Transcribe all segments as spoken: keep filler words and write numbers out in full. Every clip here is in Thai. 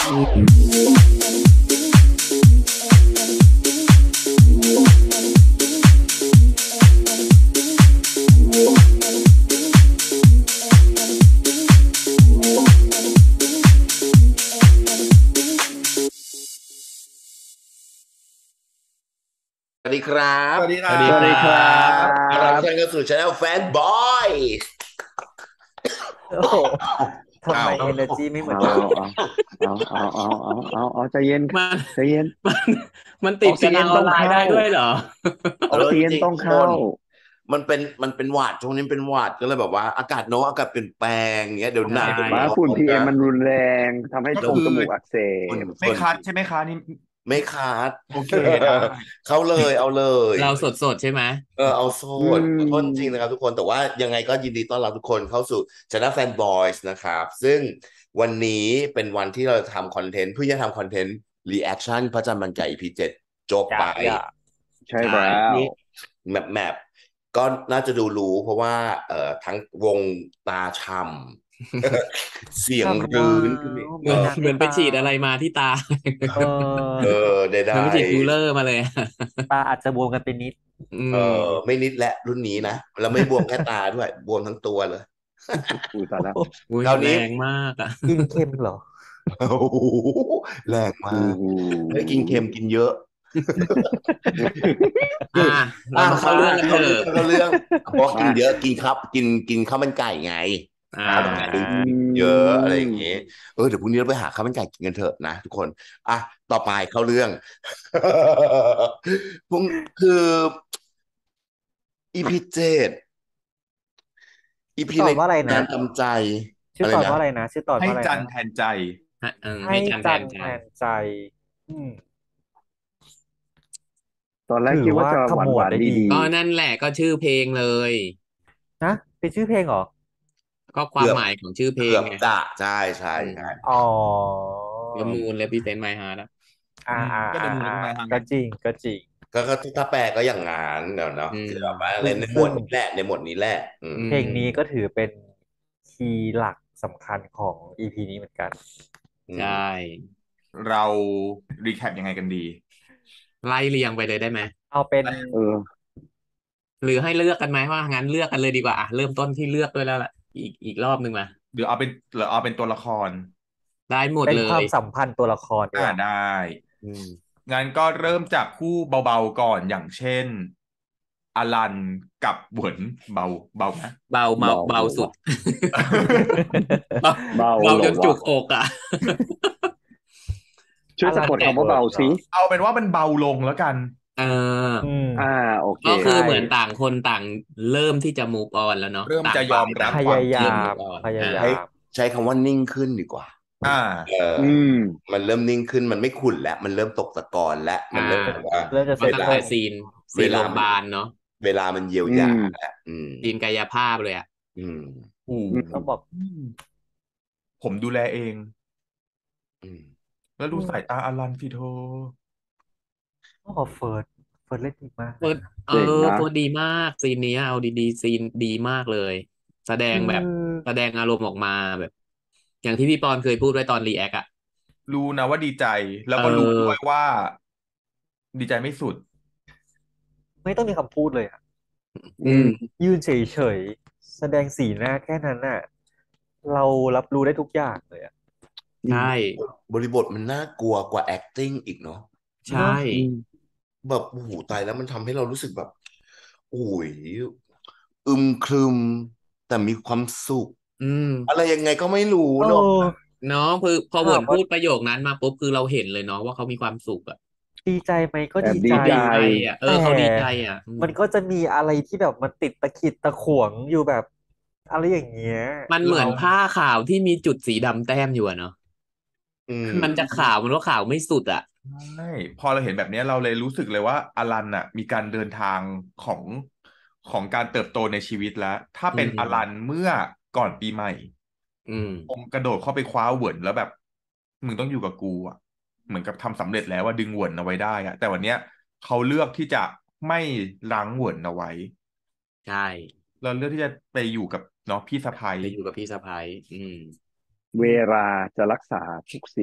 สวัสดีครับสวัสดีคสรัวัสดีบคสวัสดีครัรับต้อนรับบ ทุกท่านเข้าสู่ช anel Fanboy โอ้โหทำไมเอา energy ไม่เหมือนเอากันเอาเอาเอาเอาเอาเอาเอาใจเย็นมันใจเย็นมันมันติดกันทางออนไลน์ได้ด้วยเหรอออกซิเจนต้องเข้ามันเป็นมันเป็นหวัดช่วงนี้เป็นหวัดก็เลยแบบว่าอากาศโน้อากาศเปลี่ยนแปลงอย่างเงี้ยเดี๋ยวหนาวใช่มาฝุ่น พี เอ็ม มันรุนแรงทำให้ก็ตรงคือจมูกอักเสบไม่คัดใช่ไหมคะนี่ไม่คัดโอเคได้เข้าเลยเอาเลยเราสดสดๆใช่ไหมเออเอาโซดอืมขอโทษจริงนะครับทุกคนแต่ว่ายังไงก็ยินดีต้อนรับทุกคนเข้าสู่ channel Fanboys นะครับซึ่งวันนี้เป็นวันที่เราจะทำคอนเทนต์เพื่อจะทำคอนเทนต์ reaction พระจันทร์มันไก่ อี พี เจ็ดจบไปอย่าใช่แล้วแมปแมปก็น่าจะดูรู้เพราะว่าเอ่อทั้งวงตาช่ำ เสียงรื้นขึ้นอีกเหมือนมีหนังเหมือนไปฉีดอะไรมาที่ตาเอเอออได้เหมือนไปได้ฉีดฟิลเลอร์มาเลยตาอาจจะบวมกันไปนิดอืเอมอไม่นิดและรุ่นนี้นะแล้วไม่บวมแค่ตาด้วย บวมทั้งตัวเลยอุ้ยตายแล้วอุ้ยคราวนี้แรงมากอ่ะกินเค็มเหรอโอ้โหแรงมากโอ้โหไม่กินเค็มกินเยอะอ่ะเรามาเข้าเรื่องกันเถอะเข้าเรื่องเพราะกินเยอะกินครับ กินกินข้าวมันไก่ไงอ่าข้าวมันไก่เยอะอะไรอย่างเงี้ยเออเดี๋ยวพรุ่งนี้เราไปหาข้าวมันไก่กินกันเถอะนะทุกคนอ่ะต่อไปเข้าเรื่อง พรุ่งคือ อี พี เจ็ด อี พีตอในนว่าอะไรนะงานทำใจชื่ออะไรตอนนะว่าอะไรนะ ชื่อตอนให้ว่าอะไรจันนะแทนใจเออให้ให้จันแทจันนแทใจนใจ อืมตอนแรกถือคิดว่าจะว่าหวานขมหวดวานได้ดีดีก็นั่นแหละก็ชื่อเพลงเลยนะเป็นชื่อเพลงเหรอก็ความหมายของชื่อเพลเกืงอบไงจะใช่ใช่ใช่อ๋อ The Moon Represent My Heart อะอ่าอ่าก็เดิอ่านมาอ่าทางก็จริงก็จริงก็ก็ถ้าแปลก็อย่างงานเนาะเนาะอืมคือแบบว่าในในหมซึ่วดงนี้แหละในหมวดนี้แหละอืมอืมเพลงนี้ก็ถือเป็นคีย์หลักสำคัญของ อี พี นี้เหมือนกันใช่เรารีแคปยังไงกันดีไล่เรียงไปเลยได้ไหมเอาเป็นเออหรือให้เลือกกันไหมว่างั้นเลือกกันเลยดีกว่าอ่ะเริ่มต้นที่เลือกด้วยแล้วล่ะอีกอีกรอบหนึ่งมาหรือเอาเป็นหรือเอาเป็นตัวละครได้หมดเป็นเลความยสัมพันธ์ตัวละครดีกอ่าว่าได้อืมงั้นก็เริ่มจากคู่เบาๆก่อนอย่างเช่นอลันกับเหวินเบาเบานะเบาเบาเบาเบาสุดเบาเบาเหรอจนวะจุกอกอ่ะช่วยสะกดคำว่าเบาสิเอาเป็นว่ามันเบาลงแล้วกันเอออืมอ่าโอเคก็คือใช่เหมือนต่างคนต่างเริ่มที่จะ move on แล้วเนาะเริ่มต่างจะยอมรับฝ่พความยายาเริ่มม move on พยายาให้มใช้คำว่านิ่งขึ้นดีกว่าอ่าเอออืมมันเริ่มนิ่งขึ้นมันไม่ขุ่นแล้วมันเริ่มตกตะกอนแล้วมันเริ่มแบบว่าเริ่มจะก็เซ็ตตั้งเริ่แต่มซีนเวซีนลาโรงพยาบาลเนาะเวลามันเยียวยาอืมแล้วอืมซีนกายภาพเลยอ่ะอืมอืมต้องบอกผมดูแลเองอืมแล้วดูสายตาอลันสิโทต้องขอเฟิร์สเฟิร์สเล่นดีมากเฟิร์สเอเจ๋งอนะเฟิร์สดีมากซีนนี้เอาดีๆซีนดีมากเลย แสดงแบบคือแสดงอารมณ์ออกมาแบบ อย่างที่พี่ปอนเคยพูดไว้ตอนรีแอคอะรู้นะว่าดีใจ แล้วก็เออรู้ด้วยว่า ดีใจไม่สุดไม่ต้องมีคำพูดเลยอะอืมยืนเฉยๆ แสดงสีหน้าแค่นั้นน่ะ เรารับรู้ได้ทุกอย่างเลยอะใช่บริบทมันน่ากลัวกว่า acting อีกเนาะใช่แบบโอ้โหตายแล้วมันทำให้เรารู้สึกแบบโอ้ยอึมครึมแต่มีความสุขอืมอะไรยังไงก็ไม่รู้เอเนาะอเนาะคือพอเหวิถาน มว่าพูดประโยคนั้นมาปุ๊บคือเราเห็นเลยเนาะว่าเขามีความสุขอะดีใจไหมก็แอบดีดีใจใจใจอะเออเขาดีใจอะอืมมันก็จะมีอะไรที่แบบมันติดตะขิดตะขวงอยู่แบบอะไรอย่างเงี้ยมันเหมือนเราผ้าขาวที่มีจุดสีดำแต้มอยู่อะเนาะอืมมันจะขาวมันว่าขาวไม่สุดอะใช่พอเราเห็นแบบนี้เราเลยรู้สึกเลยว่าอลันน่ะ มีการเดินทางของของการเติบโตในชีวิตแล้ว ถ้าเป็นอืมอลันเมื่อก่อนปีใหม่อืมผมกระโดดเข้าไปคว้าเหวินแล้วแบบมึงต้องอยู่กับกูอ่ะ เหมือนกับทำสำเร็จแล้วว่าดึงเหวินเอาไว้ได้อะแต่วันเนี้ยเขาเลือกที่จะไม่รั้งเหวินเอาไว้ใช่เราเลือกที่จะไปอยู่กับเนาะพี่สะใภ้ไปอยู่กับพี่สะใภ้อืมเวลาจะรักษาทุกสิ่ง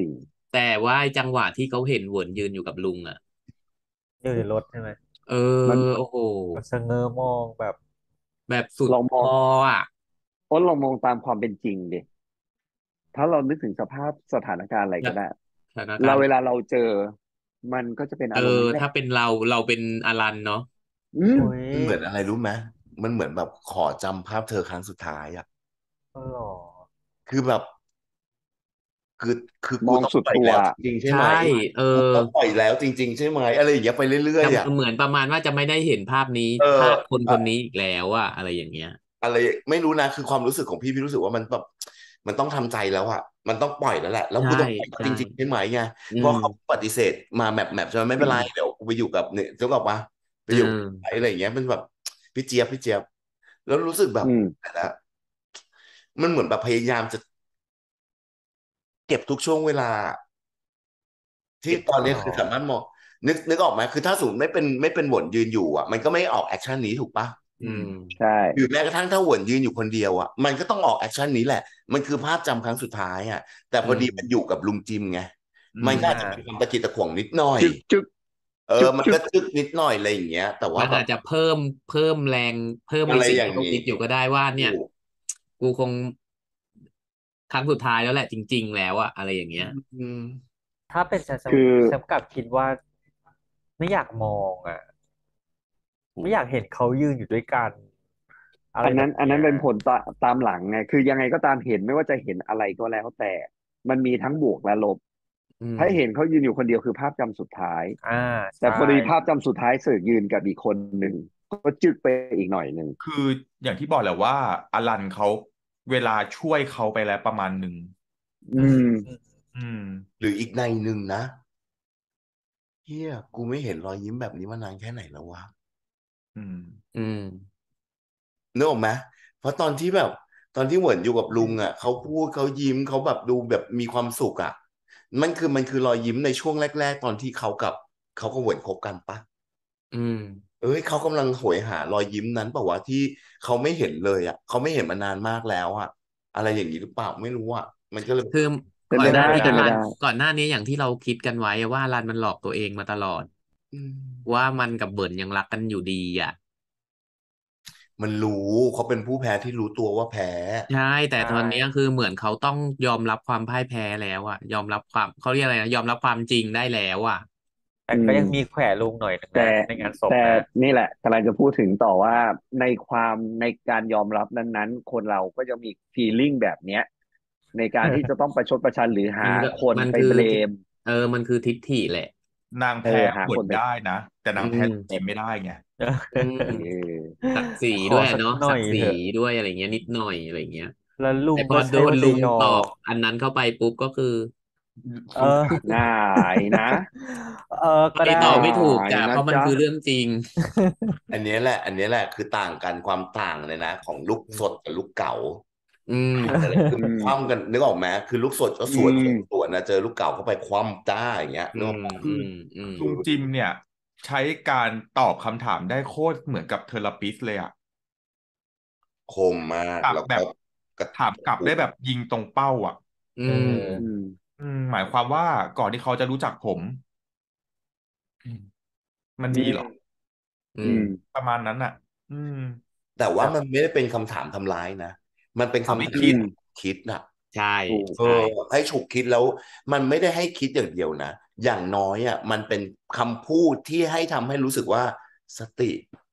แต่ว่าไอ้จังหวะที่เขาเห็นเหวินยืนอยู่กับลุงอ่ะอยู่ในรถใช่ไหมเอมันอ โอ้โหแบบชะเง้อมองแบบแบบสุดลองมพองออ่ะอ้นลองมองตามความเป็นจริงดิถ้าเรานึกถึงสภาพสถานการณ์อะไรก็ได้สถานเราการณ์เวลาเราเจอ มันก็จะเป็นเออารมณ์อนี้แหถ้าละเป็นเราเราเป็นอลันเนาะอืมโอ้ยมันเหมือนอะไรรู้ไหมมันเหมือนแบบขอจำภาพเธอครั้งสุดท้ายอ่ะเออหรอคือแบบ คือคือมกูองต้องสุดปล่อยตัวแล้วจริง ๆ ใช่ใชไหม่ เอกูอต้องปล่อยแล้วจริง ๆ ใช่ไหมอะไรอย่างเงี้ยไปเรื่อย ๆ อ่ะเหมือนประมาณว่าจะไม่ได้เห็นภาพนี้เออภาพคนอคนนี้อีกแล้วอะอะไรอย่างเงี้ยอะไรไม่รู้นะคือความรู้สึกของพี่พี่รู้สึกว่ามันแบบมันต้องทำใจแล้วอ่ะมันต้องปล่อยแล้วแหละ แล้วใช่กูต้องปล่อยเขาใช่จริง ๆ ใช่ไหมไงอืเพราะมเขาปฏิเสธมาแมปแมปใช่ไหมไม่เป็นไรเดี๋ยวกูไปอยู่กับเนี่ยนึกออกปะไปเออยู่อไอ้อะไรอย่างเงี้ยมันแบบ พี่เจี๊ยบพี่เจี๊ยบแล้วรู้สึกแบอืบมแต่ละมันเหมือนแบบพยายามจะ เก็บทุกช่วงเวลา ที่เก็บตอนอ๋อนี้เหรคืออสามารถมองนึกนึกออกไหมคือถ้าสมมติไม่เป็นไม่เป็นเหวินยืนอยู่อ่ะมันก็ไม่ออกแอคชั่นนี้ถูกปะอืมใช่หรือแม้กระทั่งถ้าเหวินยืนอยู่คนเดียวอ่ะมันก็ต้องออกแอคชั่นนี้แหละ มันคือภาพจำครั้งสุดท้ายอ่ะแต่อืพอดีมมันอยู่กับลุงจิมไงอืมันมก็อาจอ่าจะมีความตะกิดตะขวงนิดหน่อยจึกจึกเอจึอก มันจึก็กจึกนิดหน่อยอะไรอย่างเงี้ย แต่ว่ามันแบอาบจจะเพิ่มเพิ่มแรงเพิ่มอะในไรสิ่งอย่าที่งเขางี้คิดอยู่ก็ได้ว่าถเนี่ยูกกูคง ครั้งสุดท้ายแล้วแหละจริง ๆ แล้วอะอะไรอย่างเงี้ยอืมถ้าเป็นฉันฉันคือฉันกลับคิดว่า ไม่อยากมองอ่ะ ไม่อยากเห็นเขายืนอยู่ด้วยกัน อะไรอันแบนั้นบอันเนี้นั้นยเป็นผลตา ตามหลังไง คือยังไงก็ตามเห็นไม่ว่าจะเห็นอะไรก็แล้วแต่ มันมีทั้งบวกและลบอืมถ้าเห็นเขายืนอยู่คนเดียวคือภาพจำสุดท้ายอา ใแต่ช่พอดีภาพจำสุดท้ายเสือกยืนกับอีกคนหนึ่ง ก็จึกไปอีกหน่อยหนึ่งคืออย่างที่บอกแหละว่าอลันเขาเวลาช่วยเขาไปแล้วประมาณหนึ่งอือืมมอืมอืมหรืออีกในหนึ่งนะ เหี้ย กูไม่เห็นรอยยิ้มแบบนี้มานานแค่ไหนแล้ววะอืมอืมนึกออกไหม เพราะตอนที่แบบ ตอนที่เหวินอยู่กับลุงอะเขาพูดเขายิ้มเขาแบบดูแบบมีความสุขอะมันคือมันคือรอยยิ้มในช่วงแรก ๆ ตอนที่เขากับเขากับเหวินคบกันปะอืมเอ้ยเขากำลังโหยหารอยยิ้มนั้นเปล่าวะที่เขาไม่เห็นเลยอะเขาไม่เห็นมานานมากแล้วอะอะไรอย่างนี้หรือเปล่าไม่รู้อะมันก็เลยคือเป็นก่อไปนหได้น้านี้เป็อนไปลันได้ก่อนหน้านี้อย่างที่เราคิดกันไว้อะว่าอลันมันหลอกตัวเองมาตลอดอืมว่ามันกับเหวินยังรักกันอยู่ดีอะมันรู้เขาเป็นผู้แพ้ที่รู้ตัวว่าแพ้ใช่ แต่ใช่ตอนเนี้ยคือเหมือนเขาต้องยอมรับความพ่ายแพ้แล้วอะยอมรับความ เขาเรียกอะไรนะ ยอมรับความจริงได้แล้วอะแต่อืก็มยังมีแขวะลุงหน่อยหนึ่งแต่นะ ในงานศพแต่นะนี่แหละกำลังจะพูดถึงต่อว่าในความในการยอมรับนั้น ๆ คนเราก็จะมี feeling แบบเนี้ย ในการที่จะต้องประชดประชันหรือหามันก็คนมันไปคือเบลมเออ มันคือทิฐิแหละนางเอแพ้อ หาเหวิคน นไปได้นะ แต่นาอืงแพ้มลุงจิมไม่ได้ไงอืมเออศักดิ์ศรีขด้อวยสัอะกเนาะหน่ศัอยกดิ์ศรีเถอะด้วยอะไรอย่างเงี้ยนิดหน่อยอะไรอย่างเงี้ยแล้วลุแต่งพอก็โดใช่ว่าลุจะงยอตอบมอันนั้นเข้าไปปุ๊บก็คือเออง่ายนะเออ ก็ไม่ได้ตอบไม่ถูกง่ายจ้ะนะเพราะมันจ๊ะคือเรื่องจริงอันนี้แหละ อันนี้แหละคือต่างกันความต่างเลยนะ ของลูกอืสมดกับลูกเก๋าอืมแต่ละ คืออืมคว่ำกันนึกออกไหมคือลูกสดก็อืสวนมสวน ๆ นะ เจอลูกเก๋าเข้าไปคว่ำจ้า อย่างเงี้ยอืนึกออกมเปล่าอืคือม อืมลุงจิมเนี่ย ใช้การตอบคำถามได้โคตรเหมือนกับเทอราปิสต์เลยอะคมมากกลับแล้วแบก็บกระถามกลับได้แบบยิงตรงเป้าอะอืเอมออืมอืม หมายความว่าก่อนที่เขาจะรู้จักผม อืม มันอืดีมเหรอ? อือืมมประมาณนั้นน่ะ อืมแต่ว่าแบบมันไม่ได้เป็นคำถามทำร้ายนะ มันเป็นถามคำให้ถามคิดอืมคิดน่ะใช่ถูกใเอช่อ ให้ฉุกคิด แล้วมันไม่ได้ให้คิดอย่างเดียวนะ อย่างน้อยอะมันเป็นคำพูดที่ให้ทำให้รู้สึกว่า สติ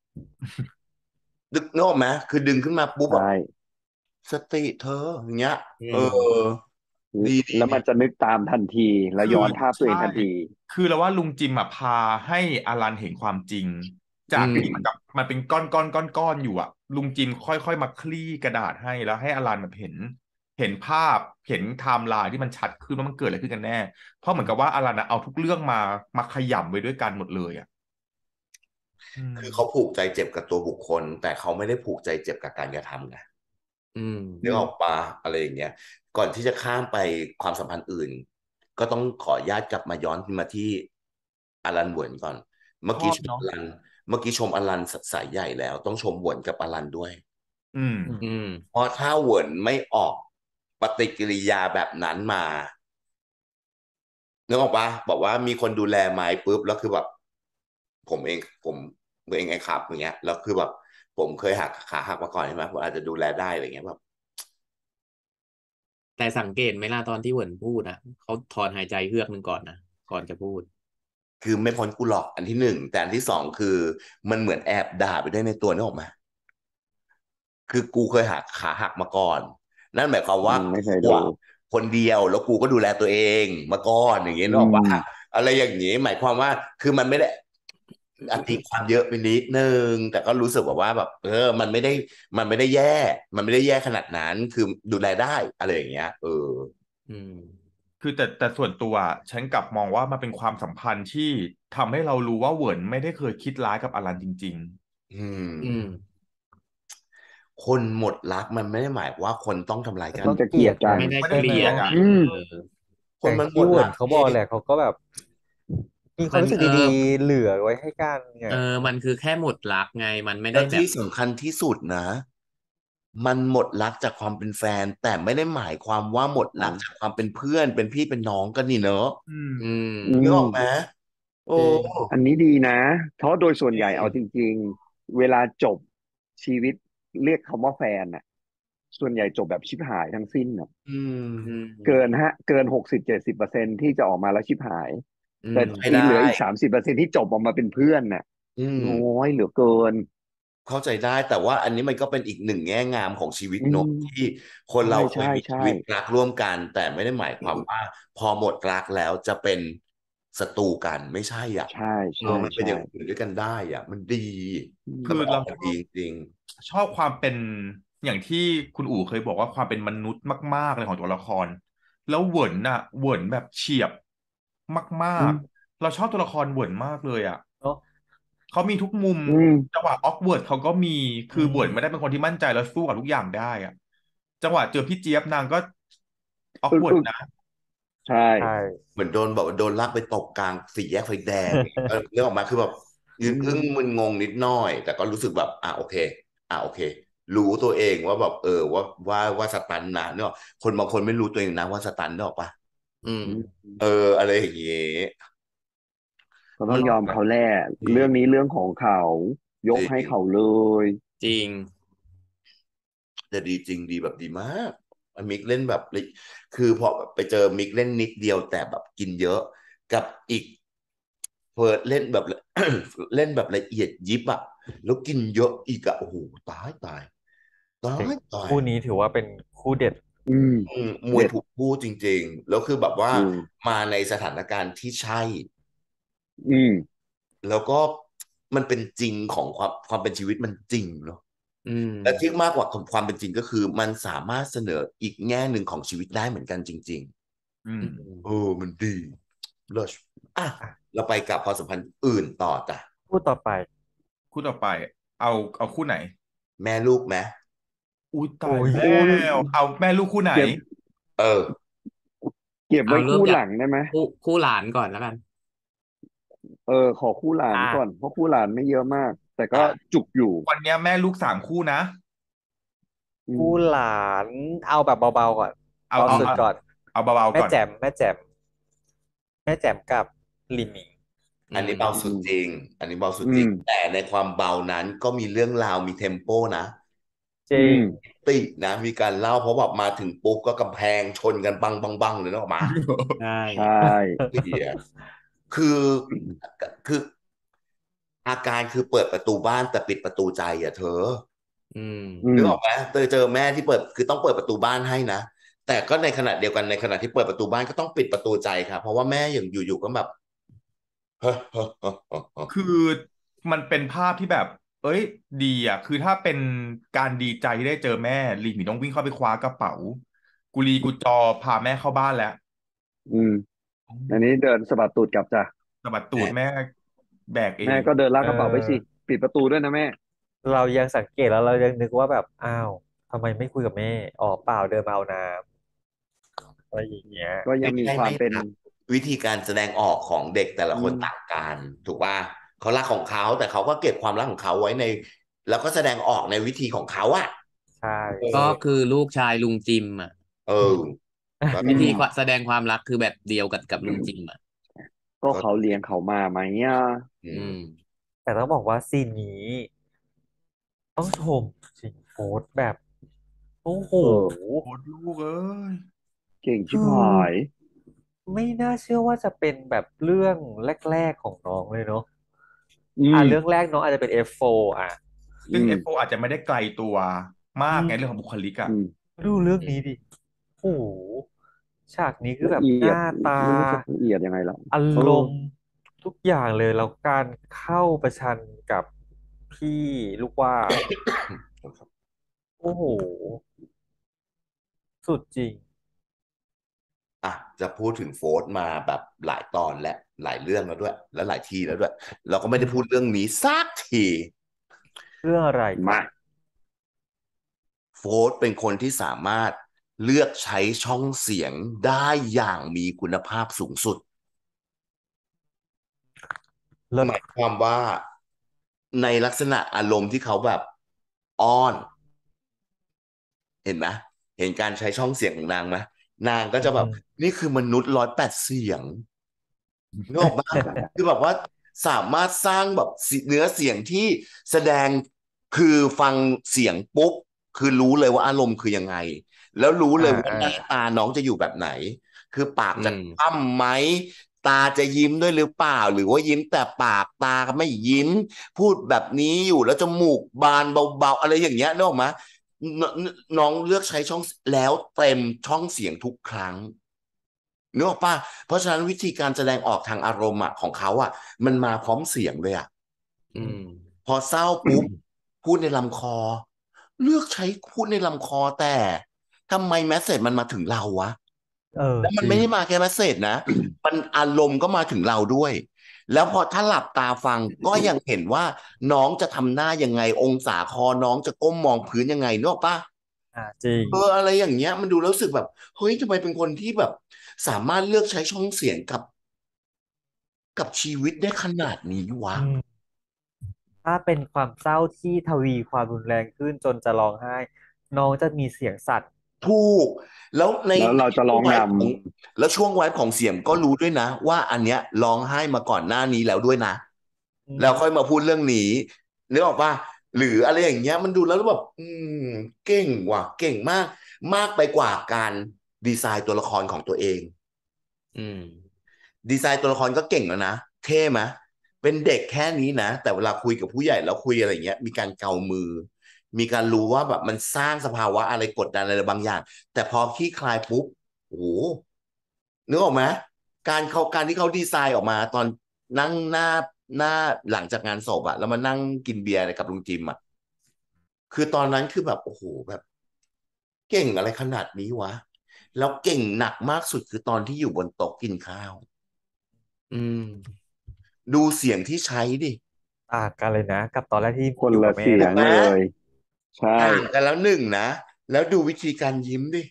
นึก นึกออกไหม คือดึงขึ้นมาปุ๊บใชแบบ่สติเธอ อย่างเงี้ยอืเออมลดีแล้วมัๆนจะนึกตามทันที แล้วคืย้ออนภาพตัวใชเอง่ทันทีคือเราว่าลุงจิมอะพาให้อลันเห็นความจริงอืจากที่มเหมือนกับมันเป็นก้อน ๆ ๆ ๆ อยู่อะ ลุงจิมค่อย ๆ มาคลี่กระดาษให้ แล้วให้อลันแบบเห็น เห็นภาพ เห็นไทม์ไลน์ที่มันชัดขึ้นว่ามันเกิดอะไรขึ้นกันแน่ เพราะเหมือนกับว่าอลันอะเอาทุกเรื่องมา มาขยำไว้ด้วยกันหมดเลยอะ อืมคือเขาผูกใจเจ็บกับตัวบุคคล แต่เขาไม่ได้ผูกใจเจ็บกับการกระทำไงอืมนึกออกเปล่า อะไรอย่างเงี้ย ก่อนที่จะข้ามไปความสัมพันธ์อื่น ก็ต้องขออนุญาตกลับมาย้อนมาที่อลันเหวินก่อน เมื่อชกี้อบชมเนาะอลัน เมื่อกี้ชมอลัน ส สายใหญ่แล้ว ต้องชมเหวินกับอลันด้วยอืมอืมอืมเพราะถ้าเหวินไม่ออกปฏิกิริยาแบบนั้นมานึกออกปะบอกว่ามีคนดูแลไหมปุ๊บแล้วคือแบบผมเองผมผมเองไอ้ครับอย่างเงี้ยแล้วคือแบบผมเคยหักขาหักมาก่อนใช่ไหมผมอาจจะดูแลได้อะไรเงี้ยแบบแต่สังเกตไหมล่ะตอนที่เหวินพูดอ่ะเขาถอนหายใจเฮือกหนึ่งก่อนนะก่อนจะพูดคือไม่พ้นกูหรอกอันที่หนึ่งแต่อันที่สองคือมันเหมือนแอบด่าไปด้วยในตัวนึกออกไหมคือกูเคยหักขาหักมาก่อนนั่นหมายความว่าอืมไม่เคยกูดูอะคนเดียวแล้วกูก็ดูแลตัวเองมาก่อนอย่างเงี้ยอืนึกออกปะมอะไรอย่างงี้หมายความว่าคือมันไม่ได้อธิความเยอะไปนิดนึงแต่ก็รู้สึกแบบว่าแบบเออมันไม่ได้มันไม่ได้แย่มันไม่ได้แย่ขนาดนั้นคือดูแลได้อะไรอย่างเงี้ยเอออืมคือแต่แต่ส่วนตัวอะฉันกลับมองว่ามันเป็นความสัมพันธ์ที่ทำให้เรารู้ว่าเหวินไม่ได้เคยคิดร้ายกับอลันจริงอืมอืมคนหมดรักมันไม่ได้หมายว่าคนต้องทำร้ายกันต้องจะเกเกลียดกันลียดกันไม่ได้ๆไม่เกลีได้เกลียดไงยดอ่ะอืมเออคนมันหมอย่างที่ดรักเหวินเขาเองบอกแหละเขาก็แบบมีความรู้สึกมันเออดีๆเหลือไว้ให้กันไงเออมันคือแค่หมดรักไงมันไม่ได้แล้วแบบที่สำคัญที่สุดนะ มันหมดรักจากความเป็นแฟนแต่ไม่ได้หมายความว่าหมดอ๋อรักจากความเป็นเพื่อนเป็นพี่เป็นน้องกันนี่เนอะอืมอืมอืมนึกออกไหมโอ้จริงอันนี้ดีนะเพราะโดยส่วนจใหญ่เอาริงจริงๆเวลาจบชีวิตเรียกคำว่าแฟนน่ะส่วนใหญ่จบแบบชิบหายทั้งสิ้นน่ะอืมอืเกินมฮะเกินหกสิบเจ็ดสิบเปอร์เซ็นต์ที่จะออกมาแล้วชิบหายแต่อืมไม่ได้อีเหลืออีกสามสิบเปอร์เซ็นต์ที่จบออกมาเป็นเพื่อนน่ะอืมน้อยเหลือเกินเข้าใจได้แต่ว่าอันนี้มันก็เป็นอีกหนึ่งแง่งามของชีวิตอืเนอะที่มคนใช่เราเคยใช่ใช่มีชีวิตรักร่วมกันแต่ไม่ได้หมายความว่าพอหมดรักแล้วจะเป็นศัตรูกันไม่ใช่อ่ะใช่เออใช่มันเป็นใช่อย่างอื่นด้วยกันได้อ่ะมันดีอืแล้วคือมันออกมาดีเราชอบจริงชอบความเป็นอย่างที่คุณอู๋เคยบอกว่าความเป็นมนุษย์มากๆเลยของตัวละครแล้วเหวินน่ะเหวินแบบเฉียบมาอืมกๆเราชอบตัวละครเหวินมากเลยอ่ะเนาะเขามีทุกมุมอืมจังหวะออกเวิร์ดเขาก็มีๆอืคือเหวิมนไม่ได้เป็นคนที่มั่นใจแล้วสู้กับทุกอย่างได้อ่ะจังหวะเจอพี่เจี๊ยบนางก็ออกอึกอึกเวิร์ดนะใช่ใช่เหมือนโดนแบบว่าโดนลากไปตกกลางสี่แยกไฟแดงเออเรื่องออกมาคือแบบยือืนอึ้งมึมนงงนิดหน่อยแต่ก็รู้สึกแบบอ่ะโอเคอ่ะโอเครู้ตัวเองว่าแบบเออว่าว่าว่าสตันนะเนอะคนบางคนไม่รู้ตัวเองนะว่าสตันเนกอะปะอืมอืมเอออะไรอย่างเงี้ยก็ต้มันองยอมเขาแหละดีเรื่องนี้เรื่องของเขายจริกให้งเขาเลยจริงแต่ดีจริงดีแบบดีมากมิกเล่นแบบละคือพอไปเจอมิกเล่นนิดเดียวแต่แบบกินเยอะกับอีกเฟิร์สเล่นแบบ เล่นแบบละเอียดยิบอะแล้วกินเยอะอีกอะโอ้โหตายตายตาจริงยตายคู่นี้ถือว่าเป็นคู่เด็ดอืมอืมมวยเด็ดถูกคู่จริงๆแล้วคือแบบว่าจริงมาในสถานการณ์ที่ใช่อืมแล้วก็มันเป็นจริงของความความเป็นชีวิตมันจริงเนาะอืมและที่มากกว่าความเป็นจริงก็คือมันสามารถเสนออีกแง่หนึ่งของชีวิตได้เหมือนกันจริงอืมอืมๆเออมันดีเลิศอ่ะอ่ะเราไปกับความสัมพันธ์อื่นต่อจ้ะคู่ต่อไปคู่ต่อไปเอาเอาคู่ไหนแม่ลูกไหมอุ้ยตาโอ้ยยแล้โอ้ยวเอาแม่ลูกคู่ไหนเก็บเออเก็บไว้คู่เอาเริ่มจากหลังได้ไหมคู่คู่หลานก่อนแล้วกันเออขอคู่หลานอ่ะก่อนเพราะคู่หลานไม่เยอะมากแต่ก็อ่ะจุกอยู่วันเนี้ยแม่ลูกสามคู่นะอืมคู่หลานเอาแบบเบาๆก่อนเบาเอาเอาเอาสุดก่อนเอาเบาๆก่อนแม่แจ่มแม่แจ่มแม่แจ่มกับลินหมิงอืมอันนี้เบาอืมสุดจริงอันนี้เบาสุดอืมจริงแต่ในความเบานั้นก็มีเรื่องราวมีเทมโปนะจริงอืมตินะมีการเล่าเพราะแบบมาถึงปุ๊บก็กำแพงชนกันบังบังบังเลยนะออกมาใช่ใช่เฮียคือคืออาการคือเปิดประตูบ้านแต่ปิดประตูใจอ่ะเธออืมอืมนึกออกไหมเตยเจอแม่ที่เปิดคือต้องเปิดประตูบ้านให้นะแต่ก็ในขณะเดียวกันในขณะที่เปิดประตูบ้านก็ต้องปิดประตูใจค่ะเพราะว่าแม่อย่างอยู่ๆก็แบบเฮ้อเฮ้อเฮ้อเฮ้อเฮ้อคือมันเป็นภาพที่แบบเอ้ยดีอ่ะคือถ้าเป็นการดีใจที่ได้เจอแม่ลีหมีต้องวิ่งเข้าไปคว้ากระเป๋ากุลีกุจอพาแม่เข้าบ้านแล้วอืมอันนี้เดินสะบัดตูดกลับจ้ะสะบัดตูดแม่แบกเองแม่ก็เดินลากเอกระเป๋าไปสิอปิดประตูด้วยนะแม่เรายังสังเกตแล้วเรายังนึกว่าแบบอ้าวทำไมไม่คุยกับแม่อ๋อเปล่าเดินมาเอาน้ำอะไรอย่างเงี้ยก็ยังมีไม่ใช่ความเป็นไม่รักวิธีการแสดงออกของเด็กแต่ละอืคนต่างมกันถูกป่ะเขารักของเขาแต่เขาก็เก็บความรักของเขาไว้ในแล้วก็แสดงออกในวิธีของเขาอะใช่เอก็อคือลูกชายลุงจิมอ่ะเออก็วิธีแสดงความรักคือแบบเดียวกับกับลุงจิมอ่ะก็ก็เขาเลี้ยงเขามาไหมอ่ะอือืมมแต่ต้องบอกว่าซีนนี้ ต้องชมจริงโฟร์ธแบบ โอ้โหเออโอ้ลูกเอ้ยเก่งชิบคือหายไม่น่าเชื่อว่าจะเป็นแบบเรื่องแรกๆของน้องเลยเนาะอือ่ะมเรื่องแรกน้องอาจจะเป็น เอฟ โฟร์ อ่ะซึ่อืงมเอฟ โฟร์ อาจจะไม่ได้ไกลตัวมากอืไงมเรื่องของบุคลิกอ่ะอืมดูเรื่องนี้ดิ โอ้โห ฉากนี้คือละแบบเอีหยดน้าตาไม่รู้จะละเอียดยังไงแล้วอาเอรอมณ์ ทุกอย่างเลย แล้วการเข้าประชันกับพี่ลูกว่า โอ้โห สุดจริงอ่ะจะพูดถึงโฟร์ธมาแบบหลายตอนและหลายเรื่องแล้วด้วย และหลายทีแล้วด้วย เราก็ไม่อืได้มพูดเรื่องนี้สักทีเรื่องอะไรคมารับโฟร์ธเป็นคนที่สามารถเลือกใช้ช่องเสียงได้อย่างมีคุณภาพสูงสุดเลิศหมายความว่าในลักษณะอารมณ์ที่เขาแบบอ้อน เห็นไหมเห็นการใช้ช่องเสียงของนางไหมนางก็อืจะแบบมนี่คือมนุษย์ร้อยแปดเสียงนึกออกปะ คือแบบว่าสามารถสร้างแบบสิเนื้อเสียงที่แสดงคือฟังเสียงปุ๊บคือรู้เลยว่าอารมณ์คือยังไง แล้วรู้เลอ่ายว่าอ่าหน้าตาน้องจะอยู่แบบไหน คือปากอืจะมคว่ำไหมตาจะยิ้มด้วยหรือเปล่า หรือว่ายิ้มแต่ปากตาไม่ยิ้ม พูดแบบนี้อยู่แล้วจมูกบานเบาๆอะไรอย่างเงี้ยนึกออกไหมนนน้องเลือกใช้ช่องแล้วเต็มช่องเสียงทุกครั้งนึกออกป่ะเพราะฉะนั้นวิธีการแสดงออกทางอารมณ์อะของเขาอะมันมาพร้อมเสียงเลยอะอืมพอเศร้าปุ๊บ พูดในลำคอ เลือกใช้พูดในลำคอแต่ทำไมแมสเสจมันมาถึงเราวะเออแล้วมัจนริไม่งได้มาแค่แมสเสจนะ มันอารมณ์ก็มาถึงเราด้วย แล้วพอถ้าหลับตาฟังก็ยังเห็นว่าน้องจะทำหน้ายังไง องศาคอน้องจะก้มมองพื้นยังไงนึกออกปะอ่า จริงเอออะไรอย่างเงี้ย มันดูแล้วรู้สึกแบบเฮ้ยทำไมเป็นคนที่แบบ สามารถเลือกใช้ช่องเสียงกับ กับชีวิตได้ขนาดนี้วะอืม ถ้าเป็นความเศร้าที่ทวีความรุนแรงขึ้นจนจะร้องไห้ น้องจะมีเสียงสั่นถูก แล้วในแล้วเราจะร้องช่วงไวนบของแล้วช่วงไวบ์ของเสียงก็รู้ด้วยนะ ว่าอันเนี้ยร้องไห้มาก่อนหน้านี้แล้วด้วยนะอืมแล้วค่อยมาพูดเรื่องนี้นึกออกป่ะหรืออะไรอย่างเงี้ย มันดูแล้วแบบอืม เก่งว่ะ เก่งมาก มากไปกว่าการดีไซน์ตัวละครของตัวเองอืมดีไซน์ตัวละครก็เก่งแล้วนะ เท่ไหมเป็นเด็กแค่นี้นะ แต่เวลาคุยกับผู้ใหญ่แล้วคุยอะไรเงี้ย มีการเกามือ มีการรู้ว่าแบบมันสร้างสภาวะอะไรกดดันอะไรบางอย่าง แต่พอคลี่คลายปุ๊บโอ้โหนึกออกไหมการเขาการที่เขาดีไซน์ออกมาตอนนั่งหน้าหน้าหลังจากงานศพอะแล้วมานั่งกินเบียร์อะไรกับลุงจิมอะคือตอนนั้นคือแบบโอ้โหแบบ เก่งอะไรขนาดนี้วะ แล้วเก่งหนักมากสุดคือตอนที่อยู่บนโต๊ะกินข้าวอืมดูเสียงที่ใช้ดิต่างกันเลยนะ กับตอนแรกที่ำคนอยู่ละกับแม่เสียเห็งนไหมเลย ใช่ต่างกันแล้วหนึ่งนะ แล้วดูวิธีการยิ้มดิ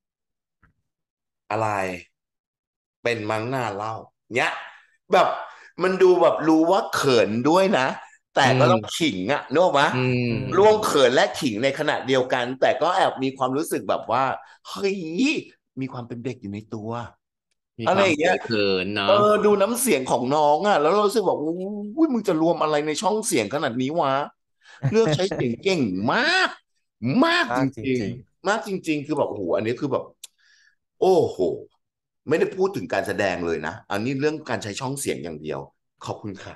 อะไร เป็นมั้งหน้าเล่าเนี้ยแบบมันดูแบบรู้ว่าเขินด้วยนะ แต่ก็ต้องอืมขิงอะนึกออกไหมอืมร่วมเขินและขิงในขณะเดียวกัน แต่ก็แอบมีความรู้สึกแบบว่าเฮ้ยมีความเป็นเด็กอยู่ในตัวมีอะคไรวามอย่างเงี้ยเขินๆเอเนาะอดูน้ำเสียงของน้องอะแล้วเรารู้สึกแบบอุ้ยมึงจะรวมอะไรในช่องเสียงขนาดนี้วะ เลือกใช้เสียงเก่งมาก มากมาจกจริงริงๆ มากจริง ๆ คือแบบโอ้โหอันนี้คือแบบ โอ้โห ไม่ได้พูดถึงการแสดงเลยนะ อันนี้เรื่องการใช้ช่องเสียงอย่างเดียว ขอบคุณค่ะ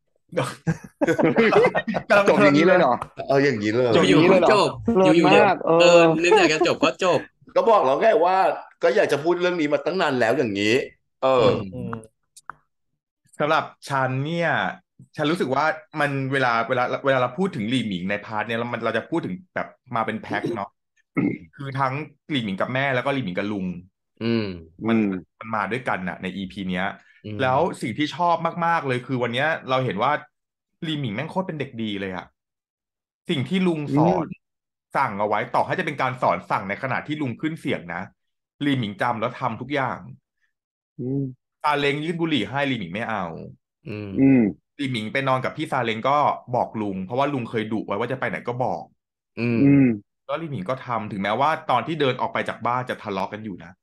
กำลังจบเพอลิย่าน งนี้เลเลยยเหรอเอาอย่างนี้เลยจบอยู่อย่างนี้ๆเลก็ยเหรอจบเลิศอยู่ๆเดี๋ยวมาก เอเอออนึกอยากจะจบก็จบก็บอกแล้วไงว่า ก็อยากจะพูดเรื่องนี้มาตั้งนานแล้วอย่างนี้ เออือมๆ อืมสำหรับฉันเนี่ย ฉันรู้สึกว่ามันเวลาเวลาเวลาเราพูดถึงหลี่หมิงในพาร์ทเนี่ยเรามันเราจะพูดถึงแบบมาเป็นแพ็คเนาะ คือทั้งหลี่หมิงกับแม่แล้วก็หลี่หมิงกับลุงอืมมัอืนมมันมาด้วยกันน่ะใน อี พี เนี้ยอืมแล้วสิ่งที่ชอบมากๆเลยคือวันเนี้ยเราเห็นว่าหลี่หมิงแม่งโคตรเป็นเด็กดีเลยอะสิ่งที่ลุงอืสอมน สั่งเอาไว้ต่อให้จะเป็นการสอนสั่งในขณะที่ลุงขึ้นเสียงนะหลี่หมิงจำแล้วทำทุกอย่างอืมซาเล้งยื่นบุหรี่ให้หลี่หมิงไม่เอาอืมอืมหลี่หมิงไปนอนกับพี่ซาเล้งก็บอกลุง เพราะว่าลุงเคยดุไว้ว่าจะไปไหนก็บอกอืมอืมแล้วหลี่หมิงก็ทำถึงแม้ว่าตอนที่เดินออกไปจากบ้านจะทะเลาะกันอยู่นะ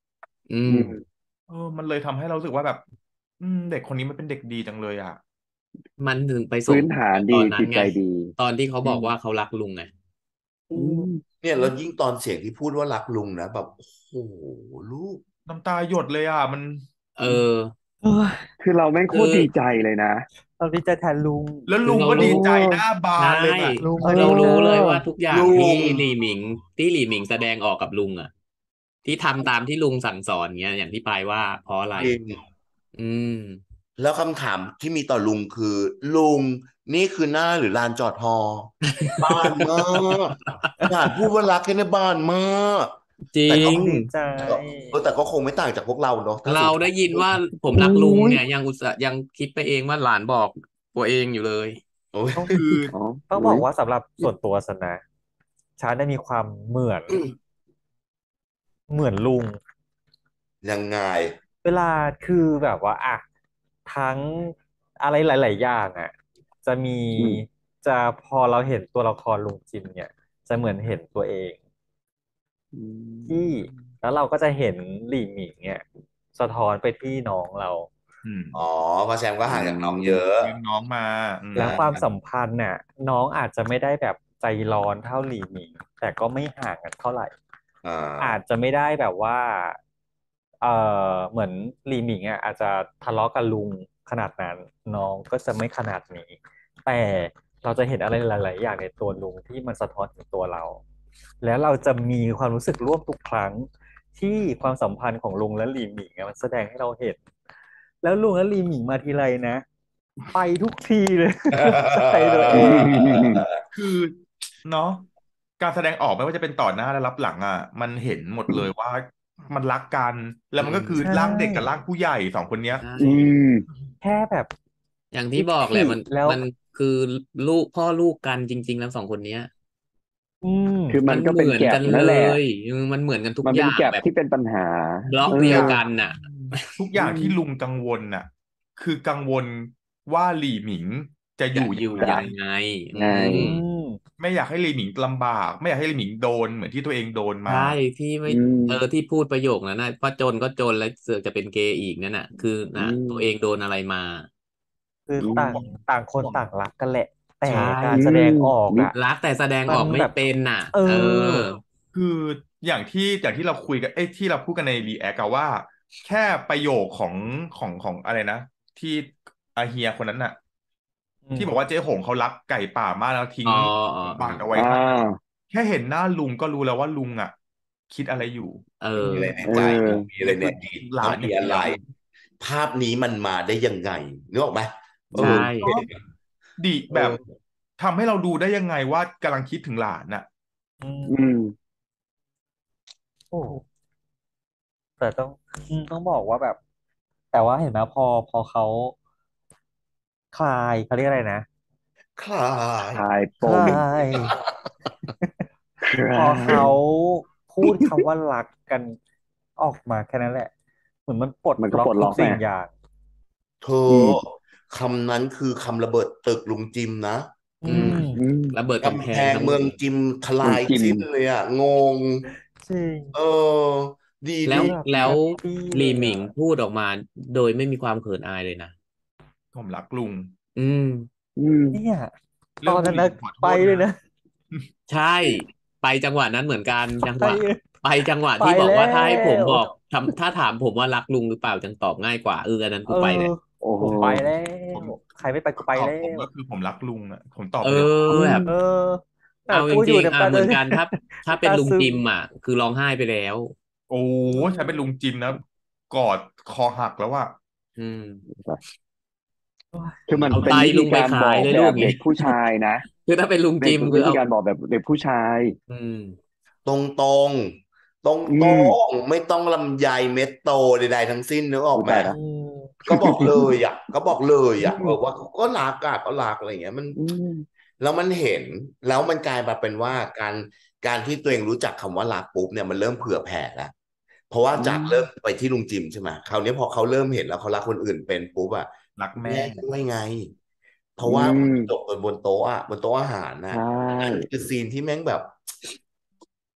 อือืมมเออมันเลยทำให้เรารู้สึกว่าแบบ อืม เด็กคนนี้มันเป็นเด็กดีจังเลยอ่ะมันถึงไปส่พื้งนฐานตดีอนนั้จินตไงใจดีตอนที่เขาอืบอกมว่าเขารักลุงไงอือืมมเนี่ยแล้วยิ่งตอนเสียงที่พูดว่ารักลุงนะแบบโอ้โหลูกน้ำตาหยดเลยอ่ะ มันเออเอ้ยคือเราแม่งโคคืตรอดีใจเลยนะเราดีใจแทนลุงแล้วคืลุอง เราก็รดีู้ใจหน้าบาใชนเลยแบบลุงคือเรารู้เลยว่าเออทุกอย่าลงุที่งหลี่หมิง ที่หลี่หมิงแสดงออกกับลุงอะ ที่ทำตามที่ลุงสั่งสอน เงี้ย อย่างที่ปายว่า เพราะอะไรจริงอืมแล้วคำถามที่มีต่อลุงคือ ลุง นี่คือหน้าหรือลานจอดฮอ บ้านมาก ขนาดพูดว่ารักกันเนี่ยบ้านมากจริแต่ก็งดีใจก็ เออ แต่ก็คงไม่ต่างจากพวกเราเนาะ ถ้าสเรมามุติได้ยินว่า ผมโอ้รักลุงยเนี่ย ยังอุตส่าห์ ยังคิดไปเองว่า หลานบอกตัวเองอยู่เลยโอ๊ยต้องคืออ๋อต้องอุ๊บอย กว่าสำหรับส่วนตัวฉันนะ ฉันได้มีความเหมือน เหมือนลุงยังไง? เวลา คือแบบว่า อะ ทั้งอะไรหลาย ๆ อย่างอะ จะมีอืมจะพอเราเห็นตัวละครลุงจิมเนี่ย จะเหมือนเห็นตัวเองอืที่มแล้วเราก็จะเห็นหลี่หมิงเนี่ยสะท้อนไปที่น้องเราอืมอ๋อ เพราะแชมป์ก็อืห่างจากน้องเยอะเลี้ยงน้องมา อืมแล้อวความสัมพันธ์น่ะ น้องอาจจะไม่ได้แบบใจร้อนเท่าหลี่หมิง แต่ก็ไม่ห่างกันเท่าไหร่ออาาจจะไม่ได้แบบว่า เอ่อ เหมือนหลี่หมิงอะอาจจะทะเลาะกับลุงขนาดนั้น น้องก็จะไม่ขนาดนี้ แต่เราจะเห็นอะไรหลาย ๆ อย่างในตัวลุงที่มันสะท้อนถึงตัวเรา แล้วเราจะมีความรู้สึกร่วมทุกครั้งที่ความสัมพันธ์ของลุงและหลี่หมิงอะมันแสดงให้เราเห็น แล้วลุงและหลี่หมิงมาทีไรนะ ไปทุกทีเลย ใจตัวเองคือ เนาะ การแสดงออกไม่ว่าจะเป็นต่อหน้าและรับหลังอะ มันเห็นหมดเลยว่า มันรักกัน แล้วมันก็คือใช่ร่างเด็กกับร่างผู้ใหญ่ สอง คนเนี้ยใช่อืมแค่แบบอย่างทอี่ิบอกแหฐิละ มันแล้วมันคือลูก พ่อลูกกันจริง ๆ แล้ว สอง คนเนี้ยอืมคือมัมัน นก็เหเป็นมือนแก็กัปนนั่เลนแหละย อืม มันเหมือนกันทุมักนอเป็ย่นางแก็ปแบบที่เป็นปัญหาบล็อกเอเดียวอกันน่ะทุกอย่างอืมที่ลุงกังวลน่ะ คือกังวลว่าหลี่หมิงจะอจยู่อยัยู่งไงยังไง อืไงอืมมไม่อยากให้หลี่หมิงลำบาก ไม่อยากให้หลี่หมิงโดนเหมือนที่ตัวเองโดนใชมา่ ที่ไม่อืมเออ ที่พูดประโยคนั้นน่ะ ว่าจนก็จน แล้วเสือกจะเป็นเกย์อีกนั่นน่ะ คืออืน่ะ ตัวเอมงโดนอะไรมาคืออืต่างมต่างคนต่างรักกันแหละ แต่ใช่การอืแสดงออกนิอะรักแต่แสดงมัอน อกไม่แบบเป็นน่ะเอเอออคืออย่างที่ อย่างที่เราคุยกัน เอ๊ย ที่เราพูดกันใน รีแอ็กต์ อะว่า แค่ประโยคของ ของ ของอะไรนะ ที่อาเฮียคนนั้นน่ะอืมที่บอกว่าเจ๊หงเขารักไก่ป่ามาก แล้วทิ้อ๋งอสมๆบัติเอาๆไว้อาให้อะ แค่เห็นหน้าลุงก็รู้แล้วว่าลุงอะคิดอะไรอยู่เอมีออะไรในเอใจอมีอะไรในคืออดีตหลาต้อน งอมีย่างอะเดีไรยวภาพนี้มันมาได้ยังไง นึกออกไหม? เอใชอ่เนาะ ดิเอแบบอทำให้เราดูได้ยังไงว่ากำลังคิดถึงหลานน่ะอืมอืมโอ้ แต่ต้อง อืม ต้องบอกว่าแบบ แต่ว่าเห็นไหม พอ พอเขา คลาย เขาเรียกอะไรนะ? คลาคยลายปคลมายคลพอเขาายพูดคำว่ารักกันออกมาแค่นั้นแหละ เหมือนมันปลดมันก็ล็อปลกดทลุ็กอกสิไ่งงอย่างเธอือมคำนั้นคือคำระเบิดตึกลุงจิมนะอือืมมอืมระเบิดกกำแพำแพงงทั้งเมืองจิมทลเมือาง ยจิมสิ้นเลยอะ งงจริงเออ ดีแล แล้ดีวคือแบบแล้วแฮปปีหลี่หมเลยอิงะพูดออกมาโดยไม่มีความเขินอายเลยนะผมรักลุงอืมอืมเนี่ยเรตื่ออง นบุนั้นหรนีะ่ขอโทไปษเลยนะนะใช่ ไปจังหวะนั้นเหมือนกัน จังไปหวะ ไปจังหวะไปที่บอกแล้ว่า ถ้าให้ผมวบอก ทำ ถ้าถามผมว่ารักลุงหรือเปล่าจังตอบง่ายกว่า เออ อันนั้นเกอูไปแหละอโอ้โผฮมไปแล้ผมว ใครไม่ไปกูไปคำตอแบล้ผมวก็คือผมรักลุงอะ ผมตอบเอไปเลยว่าออืแบบเออ แบเอาบจรพูดอยู่ิงน้ๆ อำาตาเหมจืะอนกัน ถ้า ถ้าน้ำตาเป็นลุงซึมจิมอะ คือร้องไห้ไปแล้วโอ้โฮ ฉันเป็นลุงจิมนะ กอดคอหักแล้วอะอืมโอ๊ยคือมันเอาเป็ไตนวิธลุีงไปการขบาอกยเลยแบลูกบอย่างเดง็ี้กผู้ชายนะคือถ้าเป็นลุงเจป็ินมเป็นควิือเธอีาการบอกแบบเด็กผู้ชายอืมตรง ๆ ตรอืมง ๆ ไม่ต้องลำไยเม็ดโตใด ๆ ทั้งสิ้น นึกอออุ๊กยไหม? ตายแล้วอืมก็บอกเลยอะ ก็บอกเลยอือะ เออมว่า ก็รักอะ ก็รัก อะไรอย่างเงี้ย มันอืมแล้วมันเห็น แล้วมันกลายมาเป็นว่า การ การที่ตัวเองรู้จักคำว่ารักปุ๊บเนี่ย มันเริ่มเผื่อแผ่แล้ว เพราะว่าอืจากเริ่มมไปที่ลุงจิม ใช่ไหม คราวนี้พอเขาเริ่มเห็นแล้วเขารักคนอื่นเป็นปุ๊บอะรักแมแม่่ด้วยไง เพราอืะว่ามันมจบกันบนโต๊ะอะ บนโต๊ะอาหารใน่ชะ อันนั้น่คือซีนที่แม่งแบบ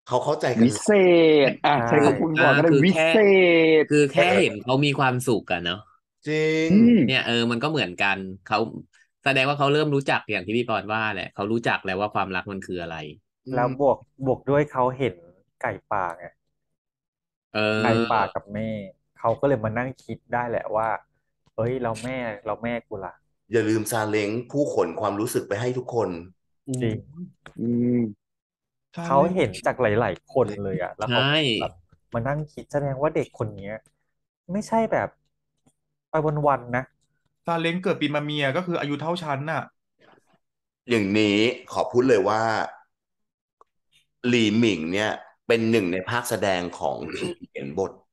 เขาเข้าใจกันวิเศษ อ่ะใช่ใช้คำคุณบอ่าอกก็ได้คือวิแค่เศษคือแค่เห็นเขามีความสุขกันเนาะจริงอืมเนี่ยเออมันก็เหมือนกันเขาแสดงว่าเขาเริ่มรู้จักอย่างที่พี่ปอนว่าแหละเขารู้จักแล้วว่าความรักมันคืออะไรอืแล้วมบวกบวกด้วยเขาเห็นไก่ป่าไงเอไก่ป่าอกับแม่ เขาก็เลยมานั่งคิดได้แหละว่า เอ้ยเราแม่เราแม่กูล่ะอย่าลืมซาเล้งผู้ขนความรู้สึกไปให้ทุกคนจริงอืมใช่เขาเห็นจากหลาย ๆ คนเลยอะแล้วเขาใช่แบบมานั่งคิดแสดงว่าเด็กคนเนี้ย ไม่ใช่แบบไปวันๆนะซาเล้งเกิดปีมะเมียก็คืออายุเท่าฉันน่ะอย่างนี้ขอพูดเลยว่าหลีหมิงเนี่ย เป็นหนึ่งในภาคแสดงของทีมเขียนบท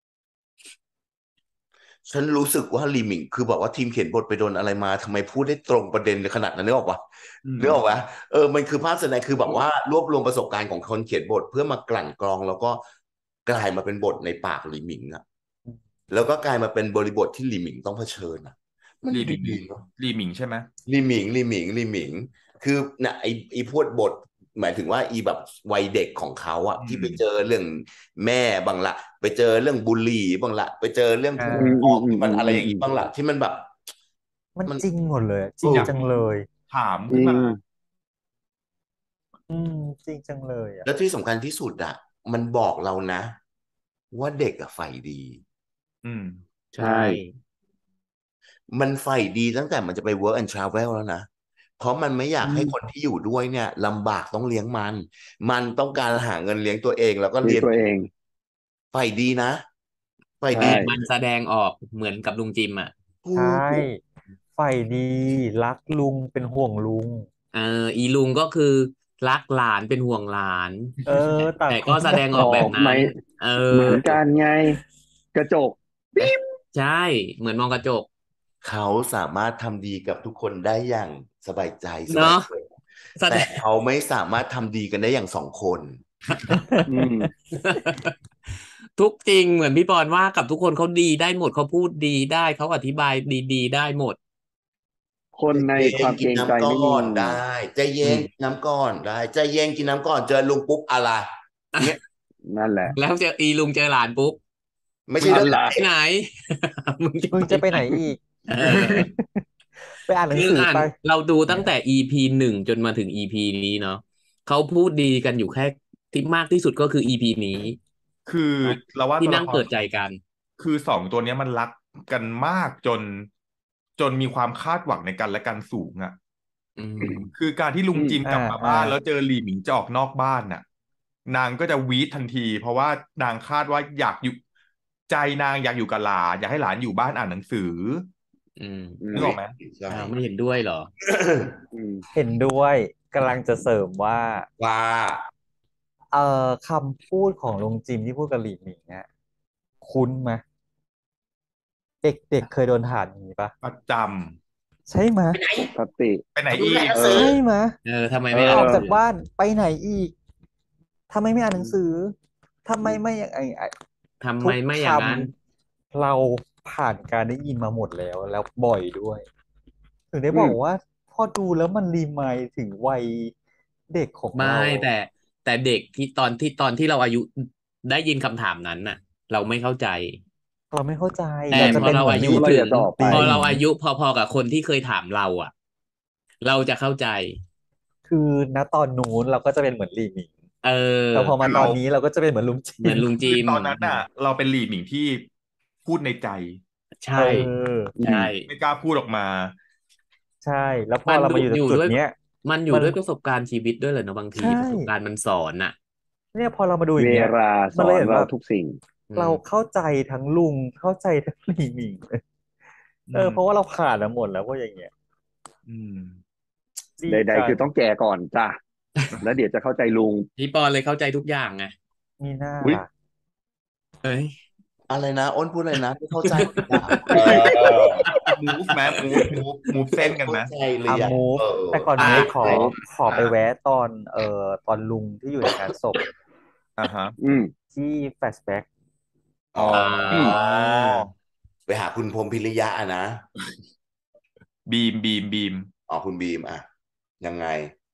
ฉันรู้สึกว่าหลีหมิงคือบอกว่าทีมเขียนบทไปโดนอะไรมาทำไมพูดได้ตรงประเด็นขนาดนั้นนึกออกปะอืมนึกออกปะเออมันคือภาคแสดงคือแบบว่ารวบรวมประสบการณ์ของคนเขียนบทเพื่อมากลั่นกรอง แล้วก็กลายมาเป็นบทในปากหลีหมิงอะแล้วก็กลายมาเป็นบริบทที่หลีหมิงต้องเผชิญอะมันลีหมิงดีเนาะลีหมิงใช่ไหมลีหมิงลีหมิงลีหมิง คือนะไอไอพวกบท หมายถึงว่าอีแบบวัยเด็กของเขาอะอืมที่ไปเจอเรื่องแม่บางละ ไปเจอเรื่องบุหรี่บางละ ไปเจอเรื่องอ่าผู้ปกครองอืมที่มันอืมอะไรอย่างอืงี้มบางละที่มันแบบมันมันจริงหมดเลยอะจริเอง อจังเลยถามอืขึ้นมามอืมจริงจังเลยอะแล้วที่สำคัญที่สุดอะมันบอกเรานะ ว่าเด็กอะใฝ่ดีอืมใช่มันใฝ่ดีตั้งแต่มันจะไป work and travel แล้วนะ เพราะมันไม่อยากให้อืมคนที่อยู่ด้วยเนี่ยลำบากต้องเลี้ยงมัน มันต้องการหาเงินเลี้ยงตัวเองแล้วก็เลี้เรียยงนตัวเองใฝ่ดีนะใฝ่ใช่ดีมันแสดงออกเหมือนกับลุงจิมอ่ะถูใช่กใฝ่ดี รักลุงเป็นห่วงลุงเอออีลุงก็คือรักหลานเป็นห่วงหลานเออต่างแต่คก็นแสดงอออกแบอก บไหมนั้น เอเหมืออนกันไง กระจก ปิ๊บใช่ เหมือนมองกระจกเขาสามารถทำดีกับทุกคนได้อย่างสบายใจสเนบายอะตัวแสดแต่งเขาไม่สามารถทำดีกันได้อย่างสองคนอืมทุกจริงเหมือนพี่ปอนว่ากับทุกคนเขาดีได้หมดเขาพูดดีได้เขาอธิบายดีๆได้หมดคนในใจเย็ควาน มกิเกนรงใจน้ำไม่ก่มีอนได้ ใจเย็อืนมกินน้ำก่อนได้ ใจเย็นกินน้ำก่อนเจอลุงปุ๊บอะไรเงี้ยนั่นแหละแล้วเจออีลุงเจอหลานปุ๊บไม่มึใช่งเรื่จะองไปไหน มึงจะมึงจะไปไหนอีกเออไปอ่านหนัคืงอสืออ่านไปเราดูตั้งแต่ อี พี หนึ่งจนมาถึง อี พี นี้เนาะเขาพูดดีกันอยู่แค่ที่มากที่สุดก็คือ อี พี นี้คือเราว่าที่ตัวนั่ละงคเปิรดใจกันคือสองตัวเนี้ยมันรักกันมากจน จนมีความคาดหวังในกันและกันสูงอ่ะอืมคือการที่ลุงอืมจิมอ่ากลับมาบ้านอ่าแล้วเจอหลีหมิงจะออกนอกบ้านน่ะ นางก็จะวีดทันที เพราะว่านางคาดว่าอยากอยู่ ใจนางอยากอยู่กับหลาน อยากให้หลานอยู่บ้านอ่านหนังสืออืมอืนึมกออกไหมใช่อ้าวไม่เห็นด้วยเหรออืมเห็นด้วยกำลังจะเสริมว่าว่าเอ่อคำพูดของลุงจิมที่พูดกับหลีหมิงอะคุ้นไหมเด็กๆเคยโดนถามอย่างนี้ปะประจใช่ไหมสติำไปไหนทำไมอีไม่กอ่านหนังเอสืออใช่ไหมเออทำไมเอไม่อ่านอหอนักงจากสือบ้านไปไหนอีกทำไมไม่อ่านหนังสือทำไมไม่ไอไอทำไมทุกไม่อคย่างนั้นำเราผ่านการได้ยินมาหมดแล้วแล้วบ่อยด้วย ถึงได้อืบอมกว่า พอดูแล้วมันรีมายด์ถึงวัยเด็กของไม่เราแต่แต่เด็กที่ตอนที่ตอนที่เราอายุได้ยินคำถามนั้นน่ะ เราไม่เข้าใจเราไม่เข้าใจแต่เราจะพอเป็นเราเหมือนอาหยุเพราะเราถึอง ยากต่อไปพอเราหลีหมิงอายุพอๆกับคนที่เคยถามเราอ่ะ เราจะเข้าใจคือณตอนนู้นเราก็จะเป็นเหมือนหลีหมิงเออแต่พอมาคือตเราอนนี้เราก็จะเป็นเหมือนลุงจิเหมือนมลุงคืจิอมตอนนั้นน่ะ เราเป็นหลีหมิงที่พูดในใจใชเอ่ ออืใช่มไม่กล้าพูดออกมาใช่ แล้วพมัอน เราดูมาอยู่อตรยู่งจุดด้วยเนี้ยมันอยู่มันด้วยประสบการณ์ชีวิตด้วยแหละเนาะบางใชที ประสบการณ์มันสอนน่ะเนี่ยพอเรามาดูอเวย่างเงี้ยลาสมันอเลยนเห็นเราว่าทุกสิ่งอืเรามเข้าใจทั้งลุง เข้าใจทั้งหลีหมิง เลยอืเออมเพราะว่าเราผ่านมาหมดแล้วพวกอย่างเงี้ยอืมดีใดจัๆ คือง ต้องแก่ก่อนจ้ะ แล้วเดี๋ยวจะเข้าใจลุงพี่ปอนเลยเข้าใจทุกอย่างไงมีหน้าอุ๊ยล่ะเอ้ยอะไรนะ อ้นพูดอะไรนะ ไม่เข้าใจทุกอย่าง เออ move ไหม move move move เส้นกันไหมเข้าใจเลอ่ะยอ่ะ move เออแต่ก่อนอ่ะ move ขอ move ขอไปอ่ะแวะตอน เอ่อ ตอนลุงที่อยู่ในงานศพอ่าฮะอืมที่แฟลชแบ็กอ๋ออ่าอืมไปหาคุณพรหมพิริยะอะนะบีมบีมบีมอ๋อคุณบีมอะยังไง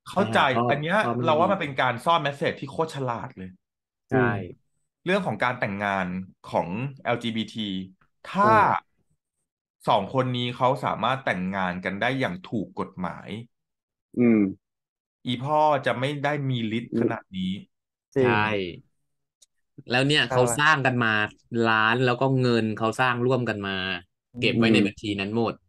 เข้าใจก็อันเนี้ยก็ไม่เราว่าดีมันเป็นการซ่อนเมสเสจที่โคตรฉลาดเลยใช่เรื่องของการแต่งงานของ แอล จี บี ที ถ้าถูกสองคนนี้เขาสามารถแต่งงานกันได้อย่างถูกกฎหมายอืมอีพ่อจะไม่ได้มีฤทธิ์ขนาดนี้จริงใช่ แล้วเนี่ยใช่เขาสร้างกันมาล้านแล้วก็เงินเขาสร้างร่วมกันมา เก็บไว้ในอืมบัญชีนั้นหมด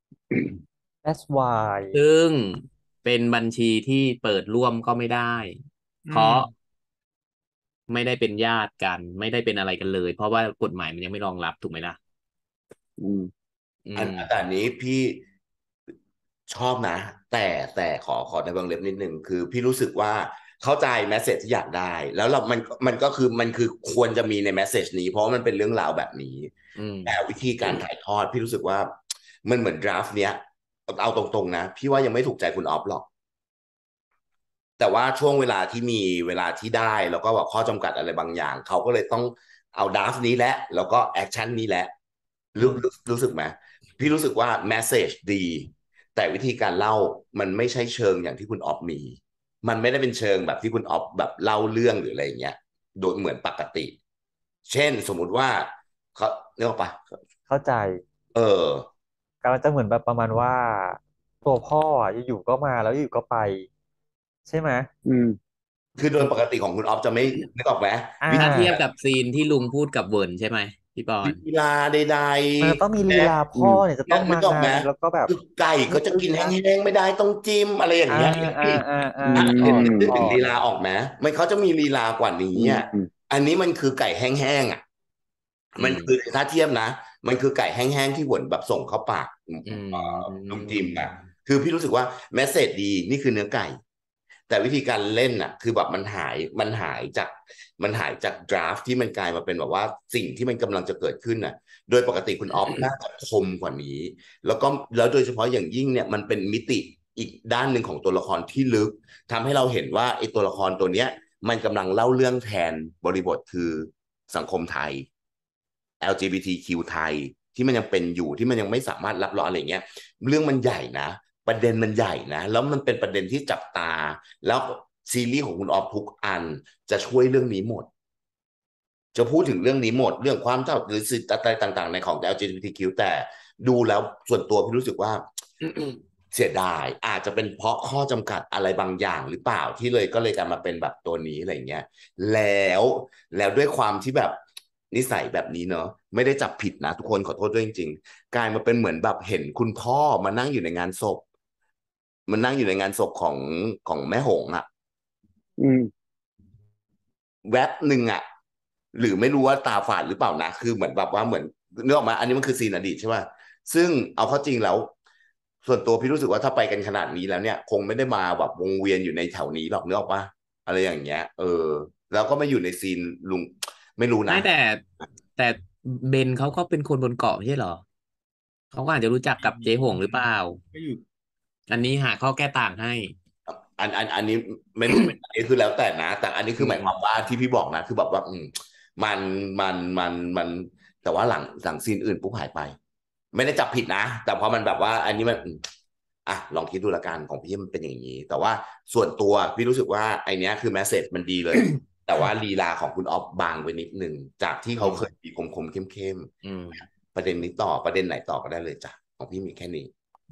that's why ซึ่งเป็นบัญชีที่เปิดร่วมก็ไม่ได้อืเพราะมไม่ได้เป็นญาติกัน ไม่ได้เป็นอะไรกันเลย เพราะว่ากฎหมายมันยังไม่รองรับถูกไหมล่ะอืมอือันมแต่อันนี้พี่ชอบนะ แต่แต่ขอขอในวงเล็บนิดนึงคือพี่รู้สึกว่าเข้าใจแมสเซจที่อยากได้ แล้วเรามันมันก็คือมันคือควรจะมีในแมสเซจนี้ เพราะว่ามันเป็นเรื่องราวแบบนี้อืมแต่วิธีการถ่ายทอดพี่รู้สึกว่า มันเหมือนดราฟต์เนี้ยเอาตรงๆนะ พี่ว่ายังไม่ถูกใจคุณออฟหรอก แต่ว่าช่วงเวลาที่มีเวลาที่ได้แล้วก็แบบข้อจำกัดอะไรบางอย่าง เขาก็เลยต้องเอาดราฟต์นี้แหละแล้วก็แอคชั่นนี้แหละรู้รู้รู้สึกไหมพี่รู้สึกว่าแมสเซจดี แต่วิธีการเล่ามันไม่ใช่เชิงอย่างที่คุณออฟมี มันไม่ได้เป็นเชิงแบบที่คุณออฟแบบเล่าเรื่องหรืออะไรอย่างเงี้ยโดยเหมือนปกติ เช่นสมมุติว่าเขาเรียกว่าปะเข้าใจเออกำลังจะเหมือนแบบประมาณว่า ตัวพ่ออ่ะอยู่ๆก็มาแล้วอยู่ๆก็ไป ใช่ไหมอืมคือโดยปกติของคุณออฟจะไม่นึกออกไหมอ่าวิถ้าธีเทียบกับซีนที่ลุงพูดกับเวิร์นใช่ไหมพี่ปอนลีลาใดมันจะต้องมีลีลาๆพ่อเนี่ยจะต้องนึมากออกไหมงานแล้วก็แบบคือไก่ก็จะกินแห้งๆไม่ได้ต้องจิ้มอะไรอย่างอ่าเงี้ยอ่าอ่าอ่าอืมอเห็อน กนึกอถึอง กลีลาออกไหมมันเขาจะมีลีลากว่านี้อืมอ่ะอืมอันนี้มันคือไก่แห้งๆอ่ะอืมันมคือถ้าเทียบนะ มันคือไก่แห้งๆที่หวนแบบส่งเข้าปากอืมเอ่อลุงจิมอ่ะคือพี่รู้สึกว่าแมสเสจดีนี่คือเนื้อไก่ แต่วิธีการเล่นอ่ะ คือแบบมันหายมันหายจากมันหายจากดราฟที่มันกลายมาเป็นแบบว่าสิ่งที่มันกำลังจะเกิดขึ้นอ่ะ โดยปกติคุณออฟ น่าจะคมกว่านี้ แล้วก็แล้วโดยเฉพาะอย่างยิ่งเนี่ยมันเป็นมิติอีกด้านหนึ่งของตัวละครที่ลึกทำให้เราเห็นว่าไอ้ตัวละครตัวเนี้ย มันกำลังเล่าเรื่องแทนบริบทคือสังคมไทย แอล จี บี ที คิว ไทยที่มันยังเป็นอยู่ที่มันยังไม่สามารถรับรองอะไรเงี้ยเรื่องมันใหญ่นะ ประเด็นมันใหญ่นะแล้วมันเป็นประเด็นที่จับตา แล้วซีรีส์ของคุณออฟทุกอันจะช่วยเรื่องนี้หมด จะพูดถึงเรื่องนี้หมดเรื่องความเท่าหรือสิทธิอะไรต่างๆในของ แอล จี บี ที คิว แต่ดูแล้วส่วนตัวพี่รู้สึกว่า เสียดายอาจจะเป็นเพราะข้อจำกัดอะไรบางอย่างหรือเปล่าที่เลยก็เลยกลายมาเป็นแบบตัวนี้อะไรเงี้ยแล้วแล้วด้วยความที่แบบนิสัยแบบนี้เนอะไม่ได้จับผิดนะทุกคนขอโทษด้วยจริงๆกลายมาเป็นเหมือนแบบเห็นคุณพ่อมานั่งอยู่ในงานศพมันนั่งอยู่ในงานศพของของแม่หงส์อ่ะอืมแวบหนึ่งอ่ะหรือไม่รู้ว่าตาฝาดหรือเปล่านะคือเหมือนแบบว่าเหมือนนึกออกมาอันนี้มันคือซีนอดีตใช่ป่ะซึ่งเอาเข้าจริงแล้ว ส่วนตัวพี่รู้สึกว่าถ้าไปกันขนาดนี้แล้วเนี่ย คงไม่ได้มาแบบวงเวียนอยู่ในแถวนี้หรอกนึกออกปะอะไรอย่างเงี้ย เออ แล้วก็ไม่อยู่ในซีนลุงไม่รู้นะไม่แต่แต่เบนเขาก็เป็นคนบนเกาะไม่ใช่เหรอเขาก็อาจจะรู้จักกับเจ๊หงหรือเปล่าก็อยู่อันนี้หาข้อแก้ต่างให้อันอันอันนี้ไม่รู้เป็นอันนี้คือแล้วแต่นะ แต่อันนี้คือหมายความว่าที่พี่บอกนะ คือแบบว่าอืมมันมันมันมัน แต่ว่าหลังหลังซีนอื่นปุ๊บหายไป ไม่ได้จับผิดนะ แต่พอมันแบบว่า อันนี้มันอืมอ่ะลองคิดดูละกันของพี่มันเป็นอย่างนี้ แต่ว่าส่วนตัวพี่รู้สึกว่าไอเนี้ยคือแมสเซจมันดีเลย แต่ว่าลีลาของคุณออฟบางไปนิดนึงจากที่เขาเคยมีคมคมเข้มเข้มๆอืมประเด็นนี้ต่อประเด็นไหนต่อก็ได้เลยจ้ะของพี่มีแค่นี้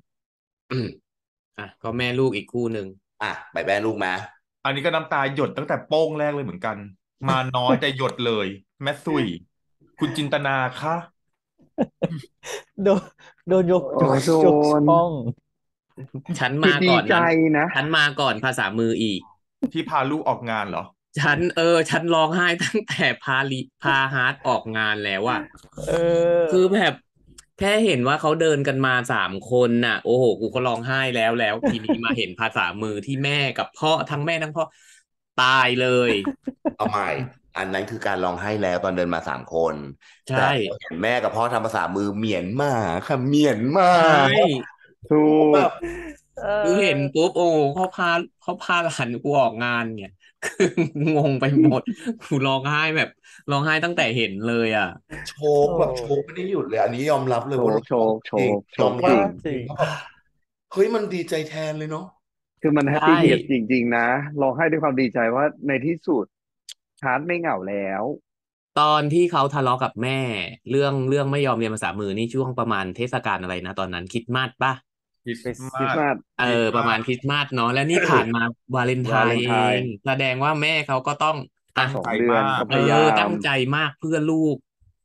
อ่ะก็แม่ลูกอีกคู่หนึ่งอ่ะไปแบนลูกมาอันนี้ก็น้ำตาหยดตั้งแต่โป้งแรกเลยเหมือนกัน มาน้อยแต่หยดเลย แม่สุย คุณจินตนาคะโดนโดนยกโอ้ยกโดยกนช่องฉันคือมาดีก่อนใจนั้นนะฉันมาก่อนภาษามืออีกที่พาลูกออกงานเหรอฉันเออ ฉันร้องไห้ตั้งแต่พาลิพาฮาร์ดออกงานแล้วอะเออคือแบบแค่เห็นว่าเขาเดินกันมาสามคนน่ะ โอ้โหกูก็ร้องไห้แล้วแล้ว ทีนี้มาเห็นภาษามือที่แม่กับพ่อทั้งแม่ทั้งพ่อตายเลยเอาใหม่ อันนั้นคือการร้องไห้แล้วตอนเดินมาสามคนใช่แต่เห็นแม่กับพ่อทำภาษามือเหมียนมาค่ะเหมียนมาใช่ถูกแบบเอคือเห็นอปุ๊บโอ้เขาพาเขาพาหลานกูออกงานเนี่ย คืองงไปหมดกูร้องไห้แบบร้องไห้ตั้งแต่เห็นเลยอ่ะโชกแบบโชกไม่ได้หยุดเลย อันนี้ยอมรับเลยโชว่าว์โชว์โชจริงว์โชยอว์มจริรังบจริงเฮ้ยมันดีใจแทนเลยเนาะคือมันแฮปใช่ปี้เทียร์จริงๆนะร้องไห้ด้วยความดีใจว่าในที่สุดฮาร์ดไม่เหงาแล้วตอนที่เขาทะเลาะกับแม่ เรื่องเรื่องไม่ยอมเรียนภาษามือนี่ช่วงประมาณเทศกาลอะไรนะตอนนั้นคริสต์มาสป่ะคริสคริต์สมาคริสสต์มาสเอคริสอต์ประมามาณสคริสต์มาสเนาะแล้วนี่ผ่านมาวาเลนไทวาเลน์นเอไทน์ง แสดงว่าแม่เขาก็ต้องตั้อ่ะงสองใจเดือนมากก็พเอยายาอมตั้งใจมากเพื่อลูก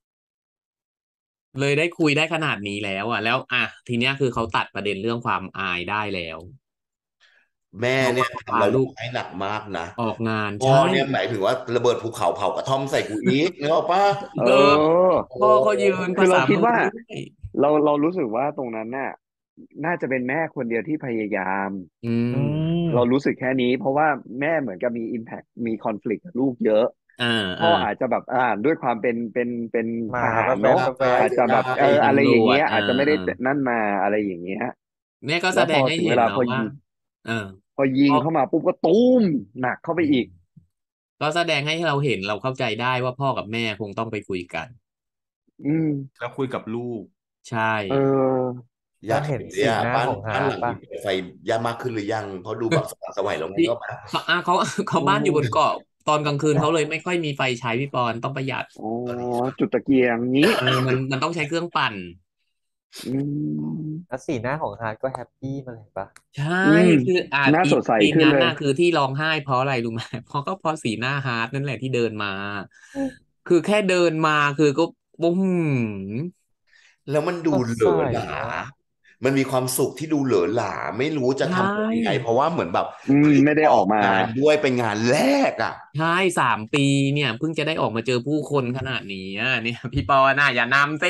เลยได้คุยได้ขนาดนี้แล้วอ่ะ แล้วอ่ะทีเนี้ยคือเขาตัดประเด็นเรื่องความอายได้แล้วแม่เพราะเนี่ว่ายทำพาเราลูร้อก งไห้หนักมากนะออกงานพ่อใช่เนี่ยหมายถึงว่าระเบิดภูเขาเผากระท่อมใส่กูอีก นึกออกปะเอเอออโอ้พ่อเขายืนคืภาอเราษาคิดมือว่าด้วยเราเรารู้สึกว่าตรงนั้นน่ะ น่าจะเป็นแม่คนเดียวที่พยายามอือืมมเรารู้สึกแค่นี้ เพราะว่าแม่เหมือนกับมี impact มี conflict กับลูกเยอะอ่าพ่ออ่าอาจจะแบบอ่าด้วยความเป็นเป็นเป็นมาทหารแวเนาะบๆแวใช่บอาจจะแบบใช่เอออะไรตำรอย่างวเงี้จยเออาจจะไม่ได้อนั่นมาอะไรอย่างเงี้ยๆ แม่ก็แล้แสวดพองให้ถึงเห็เวน ลานะพอว่ายิงเออพอยิงพ่อเข้ามาปุ๊บก็ตูมหนักเข้าไปอือีมกก็แสดงให้เราเห็น เราเข้าใจได้ว่าพ่อกับแม่คงต้องไปคุยกันอืมแล้วคุยกับลูกใช่เอออแลย้าวกเห็เห็นนเลสียอะหน้าบ้านของบ้านฮาหร์ลัดงเปล่านี้เปิดไฟเยอะมากขึ้นหรือยัง เพราะดูแบบสว่างไสวยแล้วไงพี่นึกออกเปล่าเขาอ่ะเขา เขาโอ้บ้านอยู่บนเกาะ ตอนกลางคืนเขาเลยไม่ค่อยมีไฟใช้พี่ปอน ต้องประหยัดอ๋อ จุดตะเกียงงี้เออ มัน มันต้องใช้เครื่องปั่นอืมแล้วสีหน้าของฮาร์ดก็แฮปปี้มาเลยเปล่า? ใช่อืมคือ อ่าหน้าอีสดใสซีนขึ้นนั้นเลน่ะยคือที่ร้องไห้เพราะอะไรรู้ ไหม? เพราะ ก็เพราะสีหน้าฮาร์ดนั่นแหละที่เดินมา คือแค่เดินมาคือก็ อื้อฮือแล้วมันดูสดเหลใสอหลาอะมันมีความสุขที่ดูเหลอหลา ไม่รู้จะใชทำ ยังไง เพ่ราะว่าเหมือนแบบอืมเพิ่งไม่ได้ออกมางานด้วย เป็นงานแรกอะใช่ สาม ปีเนี่ย เพิ่งจะได้ออกมาเจอผู้คนขนาดนี้อะ เนี่ย พี่ปอนน่ะ อย่านำสิ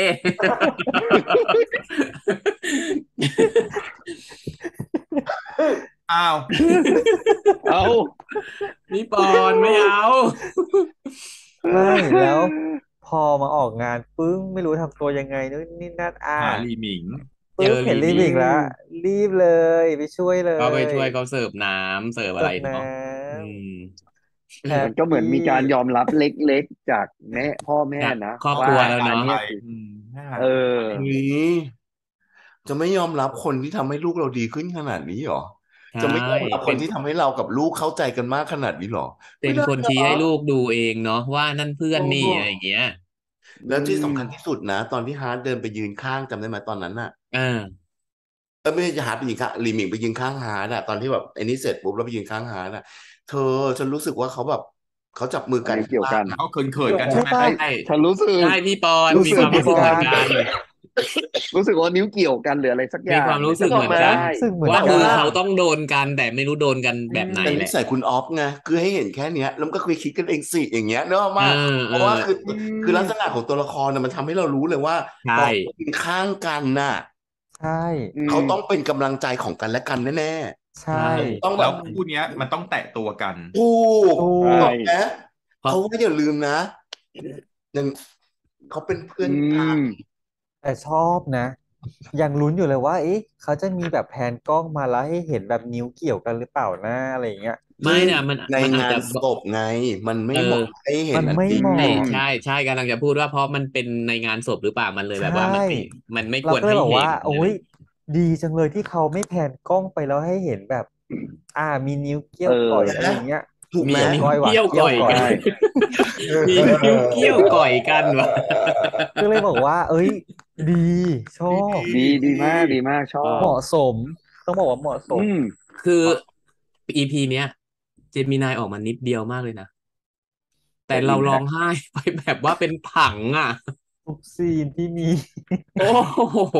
อ้าวอ้าวพี่ปอนไม่เอาไม่ แล้วพอมาออกงานปึ้ง ไม่รู้ทำตัวยังไงนู่นนี่นั่น อาหาหลี่หมิงปึ้เจงอเห็นหลี่ลี่หหมิมิงงแล้ว รีบเลย ไปช่วยเลก็ไปช่วยยเขาเสิร์ฟน้ำ เสิร์ฟเสอะิไรร์ฟน้เนาะ อืมำ แฮมันปก็เหมืปอนมีการยอมรับเล็ก ๆ จากแม่ พ่อแม่จากนะครอบพ่อว่ครัวแม่แล้วอัเนาะนเนี้ไปย คืออืม แม่เอออุ๊ย จะไม่ยอมรับคนที่ทำให้ลูกเราดีขึ้นขนาดนี้เหรอ? ใช่จะไม่ยอมรับเคป็นนที่ทำให้เรากับลูกเข้าใจกันมากขนาดนี้เหรอ? เป็ไม่นได้คนเหรชี้ให้ลูอ? กดูเองเนาะว่า นั่นเพื่อเอนนี่ออะไรอย่างเงี้ยอืแล้วที่สำคัญมที่สุดนะ ตอนที่ฮาร์ดเดินไปยืนข้าง จำได้ไหมตอนนั้นน่ะ? อาเออ ไม่ใช่ ฮาร์ดไปยืนข้าง หลี่หมิงไปยืนข้างฮาร์ดอะ ตอนที่แบบไอ้นี่เสร็จปุ๊บ แล้วไปยืนข้างฮาร์ดอะ เธอ ฉันรู้สึกว่าเขาแบบ เขาจับมืออักันนนี้ข้าเกี่ยงวล่ากังนอะเขาเขิน ๆ กันใชใช่่ไหม? เปล่า? ใช่ฉันรู้สึใชก่ พี่ปอนรู้มีสึคกวามเหมรือู้นสึกกเหมือันนกันรู้สึกว่านิ้วเกี่ยวกัน หรืออะไรสักอมีย่าควาง มรู้สึนึกกอเหอมกือไหนม? กันรู้สึกเหมือนว่ากันคือเขาต้องโดนกัน แต่ไม่รู้โดนกันอืแบบไหนเป็นแหนิละสัยคุณอ๊อฟไง คือให้เห็นแค่เนี้ย แล้วมันก็คุยคิดกันเองสิ อย่างเงี้ย นึกออกเเปอล่า? อเพราะว่าคืออืคือลักษมณะของตัวละครน่ะ มันทำให้เรารู้เลยว่าใช่ตอนที่ยืนข้างกันน่ะใช่อืเขาต้อมงเป็นกำลังใจของกันและกันแน่ใชใช่่ๆ ต้องแแลบ้วบคู่เนี้ย มันต้องแตะตัวกันถูกถูใช่นึกกออกไหม? เพราะเพราะว่าอย่าลืมนะ ยัง เขาเป็นเพื่อือนกันมแต่ชอบนะ ยังลุ้นอยู่เลยว่า เอ๊ะ เขาจะมีแบบแพนกล้องมาแล้วให้เห็นแบบนิ้วเกี่ยวกันหรือเปล่านะ อะไรอย่างเงี้ยไมซึ่่งน่ะ มันในงมันอาจาจะนบศพไง มันไม่เอเหมาะอให้เห็มัน นอันไม่นี้เหมาใช่ะใช่ ๆ กำลังจะพูดว่า เพราะมันเป็นในงานศพหรือเปล่า มันเลยใชแบบว่ามันไม่ มันไม่เรคาวรก็เลใหย้ บอกเห็ว่านโออะ๊ไรย ดีจังเลยที่เขาไม่แพนกล้องไปแล้วให้เห็นแบบ อา มีนิ้วเกี้เยออวก่อยเห็นอะไหไรม? อย่างเงี้ยถูกมีไหม? อานิ้วก้อยเกว่ะี้ยวเกี้ก่ยวอยก่อกัยนใช่มีนิ้วเกี้ยวก่อยกันว่ะก็เลยบอกว่า เฮ้ย ดี ชอดีบดี ดีมาก ดีมาก ชอเหบมาะสม ต้องบอกว่าเหมาะสอืมมคือเพราะอีพี เนี้ย Gemini ออกมานิดเดียวมากเลยนะ แแตต่่เราร้อง impact ไห้ ไป แบบว่าเป็นถังอะทุกซีนที่มีโอ้โฮ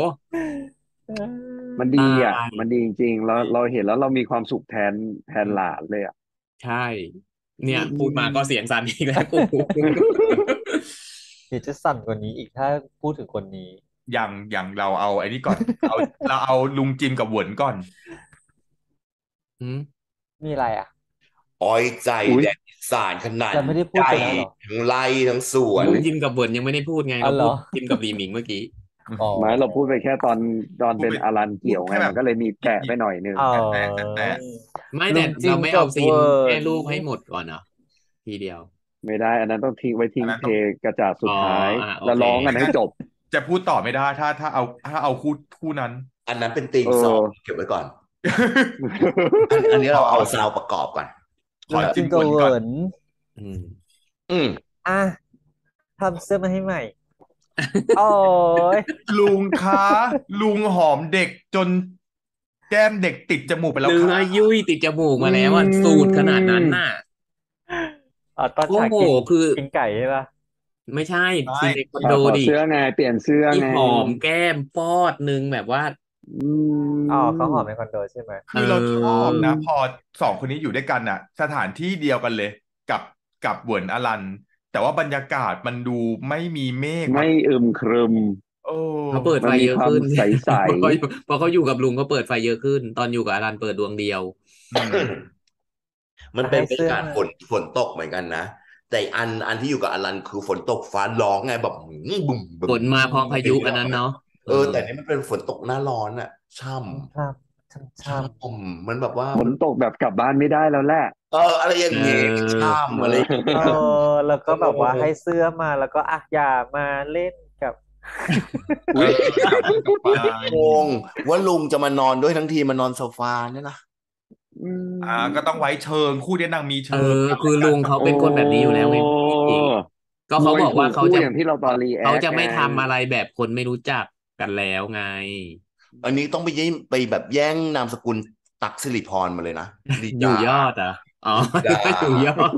มันตดีาอะยมันดีจริง ๆ เราดีเราเห็นแล้วเรามีความสุขแทน แทอนืมหลานเลยอะใช่ เนอืี่ย พูดมาก็เสียงสั่น อีกแล้วกูเดี๋ยวจะสั่นกว่านี้อีก ถ้าพูดถึงคนนี้ยัง ยัง เราเอาไอ้นี่ก่อน เอา เราเอาลุงจิมกับเหวินก่อนหือ? มีอะไรอะ? อ้อยใจอุ๊ยแดนอีสานขนาดเราไม่ได้พูใหญดไป่แล้วเหรอ? ทั้งไร่ทั้งสวลุนงจิมกับเหวินยังไม่ได้พูดไงอ้าเราว เหรพูอ? ดจิมกับหลี่หมิงเมื่อกี้อ๋อไม่ เราพูดไปแค่ตอน ตอนพูเปด็นไปอารันพเกีู่่ยวดไงแค่แบมับนก็เลยมีแตะหยิไปหน่อยหนึ่งอ๋อแตะ ๆ แตะไม่ลุแต่งจิเรามไม่กัเอาบซีเหวนิแม่นลูกให้หมดก่อนเหรอ? ทีเดียวไม่ได้ อันนั้นต้องทิ้งไว้ ทิอ้ันงนั้นเทต้องกระจาดสุอ๋ดอท้ายอา โอแล้วเคร้องกันไม่ให้งั้นจบจะพูดต่อไม่ได้ ถ้า ถ้าเอา ถ้าเอาคู่ คู่นั้นอันนั้นเป็นเอ theme song อเก็บไว้ก่อนอันอันนี้เราเอาซาวด์ประกอบก่อนขอลุงจิ้จิมมกับก่อนเหก่อวินนอืมอืมอ่ะทำเสื้อมาให้ใหม่ โอ้ยลุงคะลุงหอมเด็กจนแก้มเด็กติดจมูกไปแล้วเนื้ค่ะอยุ่ยติดจมูกมาแล้วอ่ะสูตรขนาดนั้นน่ะอ๋อตอนโอ้ฉากโหกินคือกินไก่ใช่ปะไม่ใช่ใช่ซีนในคอนอ่าโดถอดดิเสื้อไงเปลี่ยนเสื้อที่ไงหอมแก้มฟอดนึงแบบว่าอืมอ๋อเขาหอมในคอนโดใช่ไหมคือเราชอบเออนะ พอสองคนนี้อยู่ด้วยกันน่ะ สถานที่เดียวกันเลย กับกับเหวินอลัน แต่ว่าบรรยากาศมันดูไม่มีเมฆไม่มาอึมครึมโอ้เขาเปิดมัไฟนมีเยอะความขึ้นใสพอเขาอยู่พอเขาอยู่กับลุงก็เปิดไฟเยอะขึ้น ตอนอยู่กับอลันเปิดดวงเดียวอืมมันจะเป็นให้บรรเสื้อยากาศมาฝนฝนตกเหมือนกันนะ แต่อันอันที่อยู่กับอลันคือฝนตกฟ้าร้องไงแบบหืมบุ่มบุ่ฝมนมาพร้อมพายุอันนั้นเนาะเออ แต่นี่มันเป็นฝนตกหน้าร้อนอะช่ำครับช่ำช่ำมันแบบว่าฝมัน นตกแบบกลับบ้านไม่ได้แล้วแหละเอออะไรอย่างเอเงี้ยอช่ำอะไรอย่างๆเงี้เอย อแล้วก็แบบว่าเออให้เสื้อมาแล้วก็อ่ะอย่ามาเล่นกับเออกับ กับไฟงงว่าลุงจะมานอนด้วยทั้งทีมานอนโซฟาเนี่ยนะอืมอ่าก็ต้องไว้เชิงคู่เนี้ยนางมีเอเชิงอกันคืและอกัลุนงแบบเขาเป็นคนแบบนี้อยู่แล้วไงพี่ ก็เขามวยบอกถูว่าก เขาคู่จะอย่างที่เราตอนรีแอเขาคจะไงไม่ทำอะไรแบบคนไม่รู้จักกันแล้วไงอันนี้ต้องไปยิ่งไปแบบแย่งนามสกุลตั๊กสิริพรมาเลยนะลีอยู่ดายอดเหรอ่ะอ๋อลีดาอยู่ยอด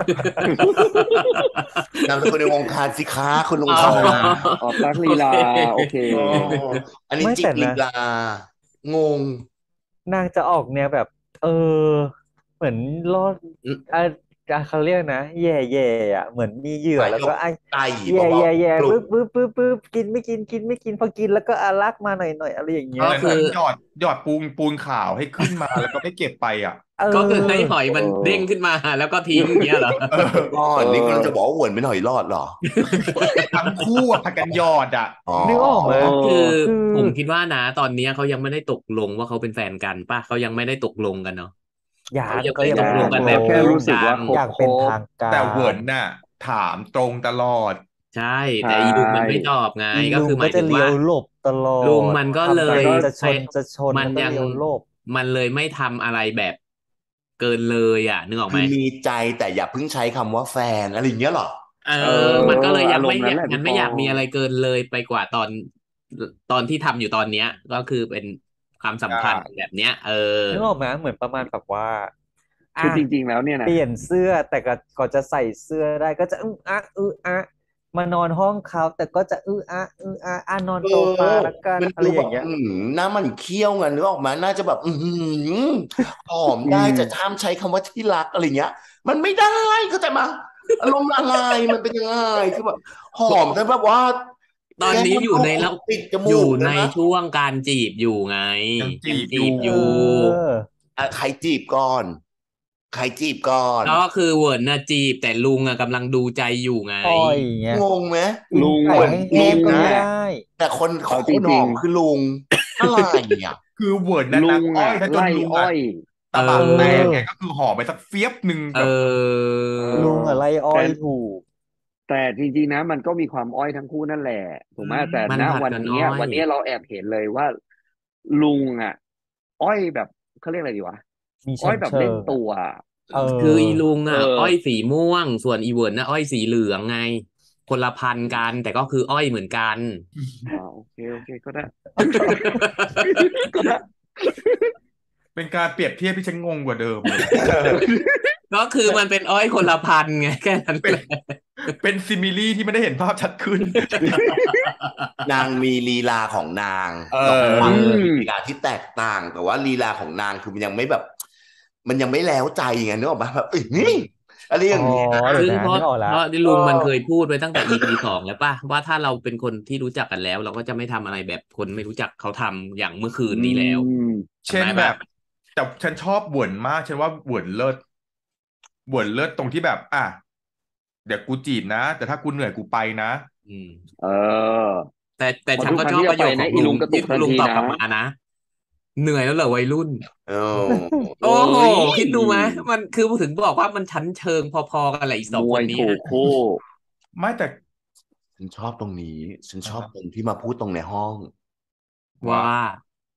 นามสกุลในวงการสิคะคุณลุงอ๋อขาอ๋อตั๊กลีโอลาเคโอเคโอ้อันนี้ไม่จิ๊แต่กลีนะลางงนางจะออกแนวแบบ เออ เหมือนรอดอืมอ่ะอ่ะเขาเรียกนะแย่แย่อ่ะเหมือนมีเหยื่อสายแล้วยก็กไอ้ไก่แย่เบาแย่แย่ๆกลุ่ปึ๊มบปึ๊บปึ๊บปึ๊บกินไม่กินกินไม่กินพอกินแล้วก็อารักมาหน่อยหน่อยอะไรอย่างเงี้ก็ยเหมือนคืเหมืออนหยอดหยอดปูนปูนขาวให้ขึ้นมา แล้วก็ไม่เก็บไปอ่ะเอก็คือให้อหอยมันเออเด้งขึ้นมาแล้วก็ทิ้งอย่างเงี้ยเหรอเออก่อเอนนี่กำลังอจะบอกว่าหวนเป็นหอยรอดเหรอทั้งคู่อะพากันหยอดอ่ะอ๋อนึกออกไหมเออคือคือผมคิดว่านะ ตอนเนี้ยเขายังไม่ได้ตกลงว่าเขาเป็นแฟนกันป่ะเขายังไม่ได้ตกลงกันเนาะยัเขางยังก็ไม่ยังตไม่กได้ลตงกกันลแบบแค่งรู้สึกดัว่าง คบอย่างเป็นทางการแต่เหวินน่ะ ถามตรงตลอดใช่ใช่แต่อีลุงมันไม่ตอบไงอีก็ลุงคือหก็มายจะถึงเลี้ว่ายวหลบตลอลุงดมันก็ทำเลไปยจะชไม่นจะชนมัแล้นวก็ยังเลี้ยวหลบมันเลยไม่ทำอะไรแบบเกินเลยอ่ะนึกออกไหคืมอมีใจแต่อย่าเพิ่งใช้คำว่าแฟนอะไรอย่างเงี้ยเหรอเอเอออมันก็เลยยัอาง รไม่มณ์นั้นแหละมันพี่ไม่ปออยากมีอะไรเกินเลยไปกว่าตอนตอนที่ทำอยู่ตอนเนี้ย ก็คือเป็นความสัมพันธ์แบบเนี้ย เออนึกออกไหมเหมือนประมาณแบบว่าคืออ่ะจริง ๆ แล้วเนี่ยนะเปลี่ยนเสื้อแต่ก็ก่อนจะใส่เสื้อได้ก็จะอึ้งอะอึ้อะมานอนห้องเขาแต่ก็จะอึ้อะอึ้อะอ่ะนอนเอโซฟาอละกันมันอะไรดูอแบย่าบงเงี้ยอืมหน้ามันเคี้ยวไงนึกออกไหมน่าจะแบบ อืมหอมอืได้มแต่ห้ามใช้คำว่าที่รักอะไรเงี้ย มันไม่ได้เข้าใจไหมอารมณ์อะไรมันเป็นยังไงคือแบบหอมแต่แบบว่าตอนแก้นี้มอยู่เขาในขแล้บวติดจอมูยู่กเลในยนะช่วงการจีบอยู่ไงยังจียังบอจียู่บอเอยู่ ออ่ะใครจีบก่อน ใครจีบก่อนก็คือเหวินน่ะจีบแต่ลุงอ่ะกำลังดูใจอยู่ไงปล่อยอย่างเงี้ยงงไหมกินลุงไก่อะให้ลุแห้งงก็นะไม่ได้แต่คนเอาคจนหริอง มคือลุงอะไรอ่ะคือเหวินน่ะๆ ลุนางงอ้ออะยถ้าจนไล่ลุงอ้อ่ะอยตะบะเออแตกไงก็คือห่อไปสักเฟียบหนึ่งเอแบบอลุงอะไล่อ้อแต่ยถูกแต่จริง ๆ นะ มันก็มีความอ้อยทั้งคู่นั่นแหละ ถูกไหมอืมแต่มันณผัดวันกันเนี้อ้ยอยวันเนี้ยเราแอบเห็นเลยว่า ลุงอะอ้อยแบบเขาเรียกอะไรดีวะมีอ้ชั้อยนแบบเชิเล่นงอะตัวอะเอคืออีอลุงเออ่ะออ้อยสีม่วง ส่วนอีเหวินน่ะอ้อยสีเหลืองไง คนละพันธุ์กัน แต่ก็คืออ้อยเหมือนกันอ๋อโอเคโอเคก็ได้ ก็ได้เป็นการเปรียบเทียบที่ฉันงงกว่าเดิมเลยก็คือมันเป็นอ้อยคนละพันธุ์ไงแค่นั้นเป็นแหละเป็นซิมิลี่ที่ไม่ได้เห็นภาพชัดขึ้นนางมีลีลาของนางเอเราอฟังอืมมีลีลาที่แตกต่าง แต่ว่าลีลาของนางคือมันยังไม่แบบ มันยังไม่แล้วใจไงนึกออกปะแบบเอ้ยนี่อะไรออ๋อย่างเงี้ยเดี๋ยซึ่วงนะเพราะนึกออกแล้วเพราะที่เอลุงมันอเคยพูดไว้ตั้งแต่ อี พี สองแล้วป่ะว่าถ้าเราเป็นคนที่รู้จักกันแล้ว เราก็จะไม่ทำอะไรแบบคนไม่รู้จักเขาทำอย่างเมื่อคืนอืนี้แล้วมเช่นจำได้แบปะบ แต่ฉันชอบเหวินมาก ฉันว่าเหวินเลิศเหวินเลิศตรงที่แบบ อ่ะ เดี๋ยวกูจีบนะ แต่ถ้ากูเหนื่อยกูไปนะอืมเออแต่แต่พอฉันทุกก็ครั้ชงอบที่ปจะระไปโยคขนะองอีลุลุงงกระตุที่กทันลุงทีตอบนะกลับมานะ เหนื่อยแล้วเหรอวัยรุ่นเออโอ้โหเอ้ยคิดดูไหมมันคือถึงบอกว่ามันชั้นเชิงพอๆกันแหละอีกสองมควน ยนี้ถูอะกคู่ไม่แต่ฉันชอบตรงนี้ ฉันชอบอ่าตรงที่มาพูดตรงในห้องว่าว่า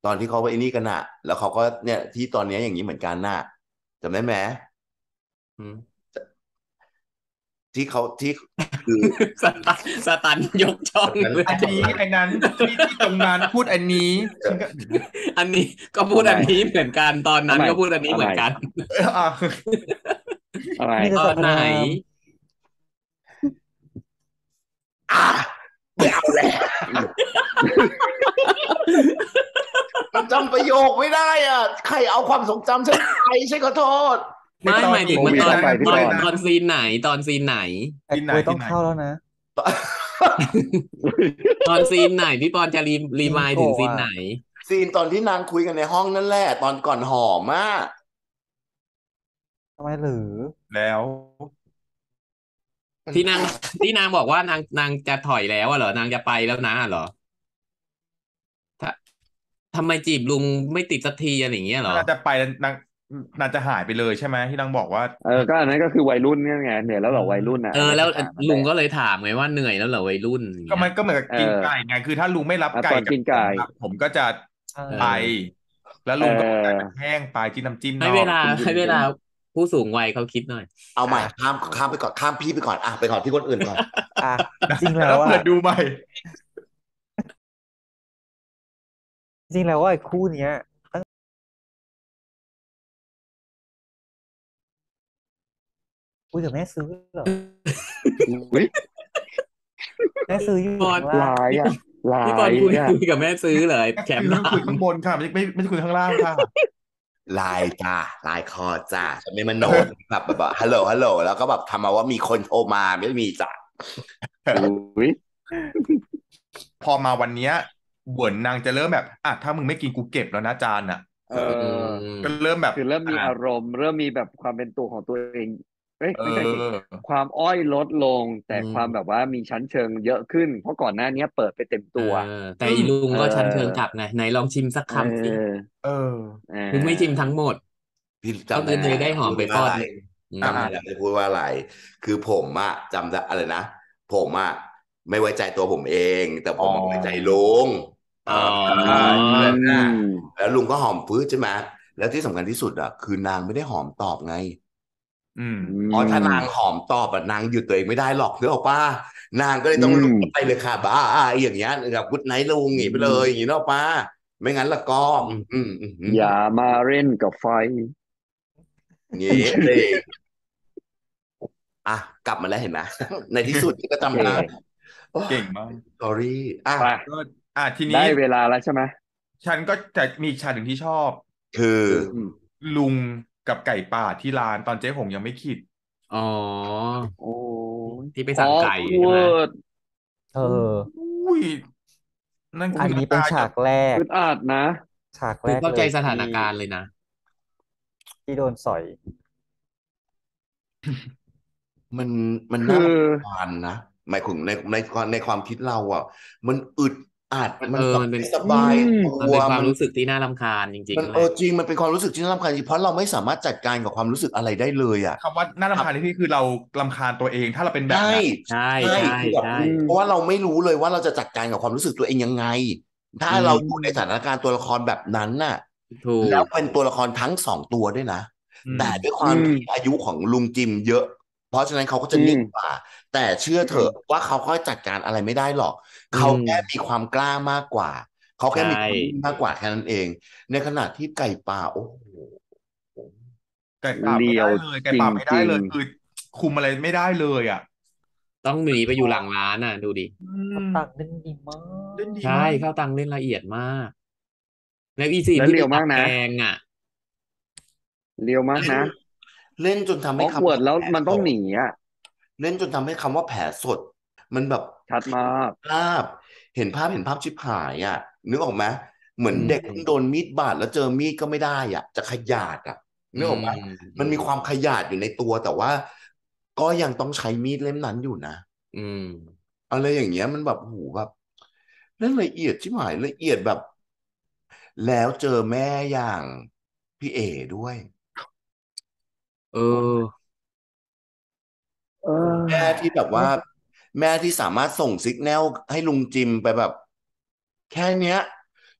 ตอนที่เขาไปไอ้นี่กันน่ะ แล้วเขาก็เนี่ยที่ตอนเนี้ยอย่างนี้เหมือนกันน่ะจำได้ไหมอืมที่เขาที่คือสตันสตันยกช่องนั้นเลยอันนี้ไอ้นั้นที่ที่ตรงนั้นพูดอันนี้ฉันก็อันนี้ก็พูดอันนี้เหมือนกันตอนนั้นเอาใหม่ก็พูดอันนี้เหมือนกันเอออ่ะอะไรนี่คือตสอนรรพไหนนามอ่ะไม่เอาแล้วมันจำประโยคไม่ได้อ่ะ ใครเอาความทรงจำฉันไปฉันขอโทษไม่ตอนหมายถึงโคมันวิดตอนเข้าไปพี่ตอนบอลตอนซีนไหนตอนซีนไหนแต่ที่ไหนคุยต้องที่ไหนเข้าแล้วนะตอนซีนไหนพี่ปอนจะรีรีมายถึงซีนไหนซีนตอนที่นางคุยกันในห้องนั่นแหละ ตอนก่อนหอมอ่ะทำไมหรือแล้วที่นางที่นางบอกว่านางนางจะถอยแล้วอะเหรอนางจะไปแล้วนะเหรอถ้าทำไมจีบลุงไม่ติดสักทีอะไรอย่างเงี้ยเหรอน่าจะไปแล้วนางนางจะหายไปเลยใช่ไหมที่นางบอกว่าเออก็อันนั้นก็คือวัยรุ่นเนี่ยไงเหนื่อยแล้วเหรอวัยรุ่นอ่ะเออแล้วนนั้นคือลุงถามก็เลยถามไงว่าเหนื่อยแล้วเหรอวัยรุ่นอย่างก็เงี้มันยก็เหมือนกับกินเออไก่ไงคือถ้าลุงไม่รับอ่ะไก่ตอนกับกินไก่ผมอะผมก็จะเออไป แล้วลุงก็เออเอาไก่มาแห้งไปจิ้มน้ำจิ้มให้นอเวน ลาจริงๆให้เวลาผู้สูงวัยเขาคิดหน่อยเอาใหม่อ่ะข้ามข้ามไปก่อนข้ามพี่ไปก่อนอ่ะไปก่อนที่คนอื่นก่อนอ่ะจริงแล้แล้ว วอ่ะเปิดดูใหม่จริงแล้วว่าไอ้คู่เนี้ยตั้งคุยกับแม่ซื้อเหรออุ๊ยแม่ซื้ออยู่บอลข้างล่างลายอ่ะลาพี่บอลยคุยอ่ะคุยกับแม่ซื้อเลยแคมป์คือล่าคุยข้างบนค่ะไม่ใช่ไม่ไม่ใช่คุยข้างล่างค่ะไลน์จ้าไลน์คอจ้าฉันไม่มาโนดแบบแบบแบบฮัลโหลฮัลโหลแล้วก็แบบทำมาว่ามีคนโทรมาไม่มีจ้ะอุ๊ยพอมาวันเนี้ยเหมือนนางจะเริ่มแบบอ่ะถ้ามึงไม่กินกูเก็บแล้วนะจานอ่ะเออก็เริ่มแบบคือเริ่มมีอ่ะอารมณ์ เริ่มมีแบบความเป็นตัวของตัวเอง เอ้ยเอไม่ใช่สิอความอ้อยลดลง แต่อืมความแบบว่ามีชั้นเชิงเยอะขึ้น เพราะก่อนหน้านี้เปิดไปเต็มตัวเออแต่อีลุงก็เออชั้นเชิงกลับไงไหนลองชิมสักเอคำสิอเออเออลุงไม่ชิมทั้งหมดพี่ก็จำคือได้เลยได้หอมไปพูดก้อว่าน อะไรหนึ่งอืมอ่ะจำได้ไม่พูดว่าอะไร คือผมอะจำได้อะไรนะ ผมอะไม่ไว้ใจตัวผมเอง แต่ผมอะอ๋อไว้ใจลุงอ๋ออ่าแล้วอืนะมแล้วลุงก็หอมฟื้นใช่ไหมแล้วที่สำคัญที่สุดอะคือนางไม่ได้หอมตอบไงอืมเพราะถ้านางหอมตอบอะนางหยุดตัวเองไม่ได้หรอกนึกออกป่ะนางก็เลยต้องอืมลุกไปเลยค่ะบ้าอย่างเงี้ยกับกุดไนท์ลุงหนีไปเลยอย่างงี้นึกออกป่ะไม่งั้นละก็อืมอืมอืมอืมอย่ามาเล่นกับไฟงี้เลยอ่ะกลับมาแล้วเห็นไหม ในที่สุดก็จำได้โอเคเก่งมากสอรี่อ่ะไปก็อ่ะทีได้นี้เวลาแล้วใช่ไหมฉันก็จะมีอีกฉากหนึ่งที่ชอบคืออืมลุงกับไก่ป่าที่ร้านตอนเจ๊หงยังไม่คิดอ๋อโอ้ยที่ไปสั่งไก่อใช่ไหม awkward เอออุ้ยนั่นอันคือนี้เป็นน้ำตฉากแรกอึดอัดนะฉากคืแรอก เข้าใจเลยสถานที่การณ์เลยนะที่โดนสอยมันมันคืน่าอรำคาญนะหมายถึงในในในความคิดเราอ่ะ มันอึดอัดมันเออแบบมันเป็นไม่สบายอืมตัมันวเป็นความมันรู้สึกที่น่ารำคาญจริงมันๆเอแหอละจริงมันเป็นความรู้สึกที่น่ารำคาญจริงเพราะเราไม่สามารถจัดการกับความรู้สึกอะไรได้เลยอ่ะคำว่าน่ารำคาญที่พี่คือเรารำคาญตัวเอง ถ้าเราเป็นแบบใช่นั้นใช่ใช่ใช่คือแบบใช่เพราะว่าเราไม่รู้เลยว่าเราจะจัดการกับความรู้สึกตัวเองยังไง ถ้าอืมเราอยู่ในสถานการณ์ตัวละครแบบนั้นน่ะถูแล้วกเป็นตัวละครทั้งสองตัวด้วยนะอืมแต่ด้วยความอืมที่อายุของลุงจิมเยอะ เพราะฉะนั้นเขาก็จะอืมนิ่งกว่า แต่เชื่อเถอะว่าเขาก็จัดการอะไรไม่ได้หรอกอืเขามแค่มีความกล้ามากกว่า เขาแค่ใช่มีความนิ่งมากกว่าแค่นั้นเอง ในขณะที่ไก่ป่าโอ้โหไก่ป่าไม่เลียได้วเลย ไก่จป่าไม่ได้ริงเลย คือคุมอะไรไม่ได้เลยอ่ะต้องหนีไปอยู่หลังร้านน่ะ ดูดิอืเขามตังค์เล่นดีมากเล่นดีใช่มากเข้าตังค์เล่นละเอียดมาก แล้วอีซีๆ แล้วที่เลีไปยวตัมากกนะแกงอ่ะเลียวมากเล่นนะเล่นจนทำให้คำ awkward ว่าแล้วแผลมันสต้องดหนีอ่ะเล่นจนทำให้คำว่าแผลสด มันแบบชัดมากภาพ เห็นภาพเห็นภาพชิบหายอ่ะ นึกออกไหมเหมืออืนมเด็กเพิ่งโดนมีดบาดแล้วเจอมีดก็ไม่ได้อ่ะ จะขยาดอ่ะอืนึกออกมไหมอืมันมีมความขยาดอยู่ในตัว แต่ว่าก็ยังต้องใช้มีดเล่มนั้นอยู่นะอืมอะไรอย่างเงี้ย มันแบบโอ้โหแบบเล่นละเอียดชิบหายละเอียดแบบ แล้วเจอแม่อย่างพี่เอ๋ด้วยเออเออแม่ที่แบบว่า แม่ที่สามารถส่ง signal ให้ลุงจิมไปแบบ แค่เนี้ย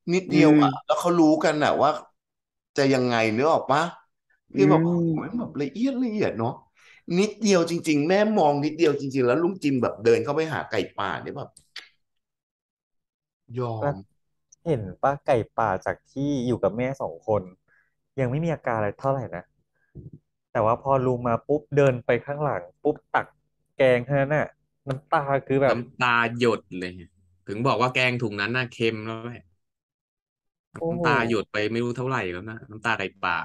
นิดอืเดียวมอ่ะแล้วเขารู้กันอ่ะว่าจะยังไงนึกออกปะอืพี่แบบโอ้มโหแบบละเอียดละเอียดเนาะนิดเดียวจริงๆแม่มองนิดเดียวจริงๆแล้วลุงจิมแบบเดินเข้าไปหาไก่ป่าเนี่ยแบบยอแล้วมเห็นป้าไก่ป่าจากที่อยู่กับแม่สองคนยังไม่มีอาการอะไรเท่าไหร่นะแต่ว่าพอลุงมาปุ๊บเดินไปข้างหลังปุ๊บตักแกงเท่านั้นน่ะน้ำตาคือแบบน้ำตาหยดเลยถึงบอกว่าแกงถุงนั้นน่ะเค็มแล้วแหละโอ้โหน้ำตาหยดไปไม่รู้เท่าไหร่แล้วนะน้ำตาไก่ป่า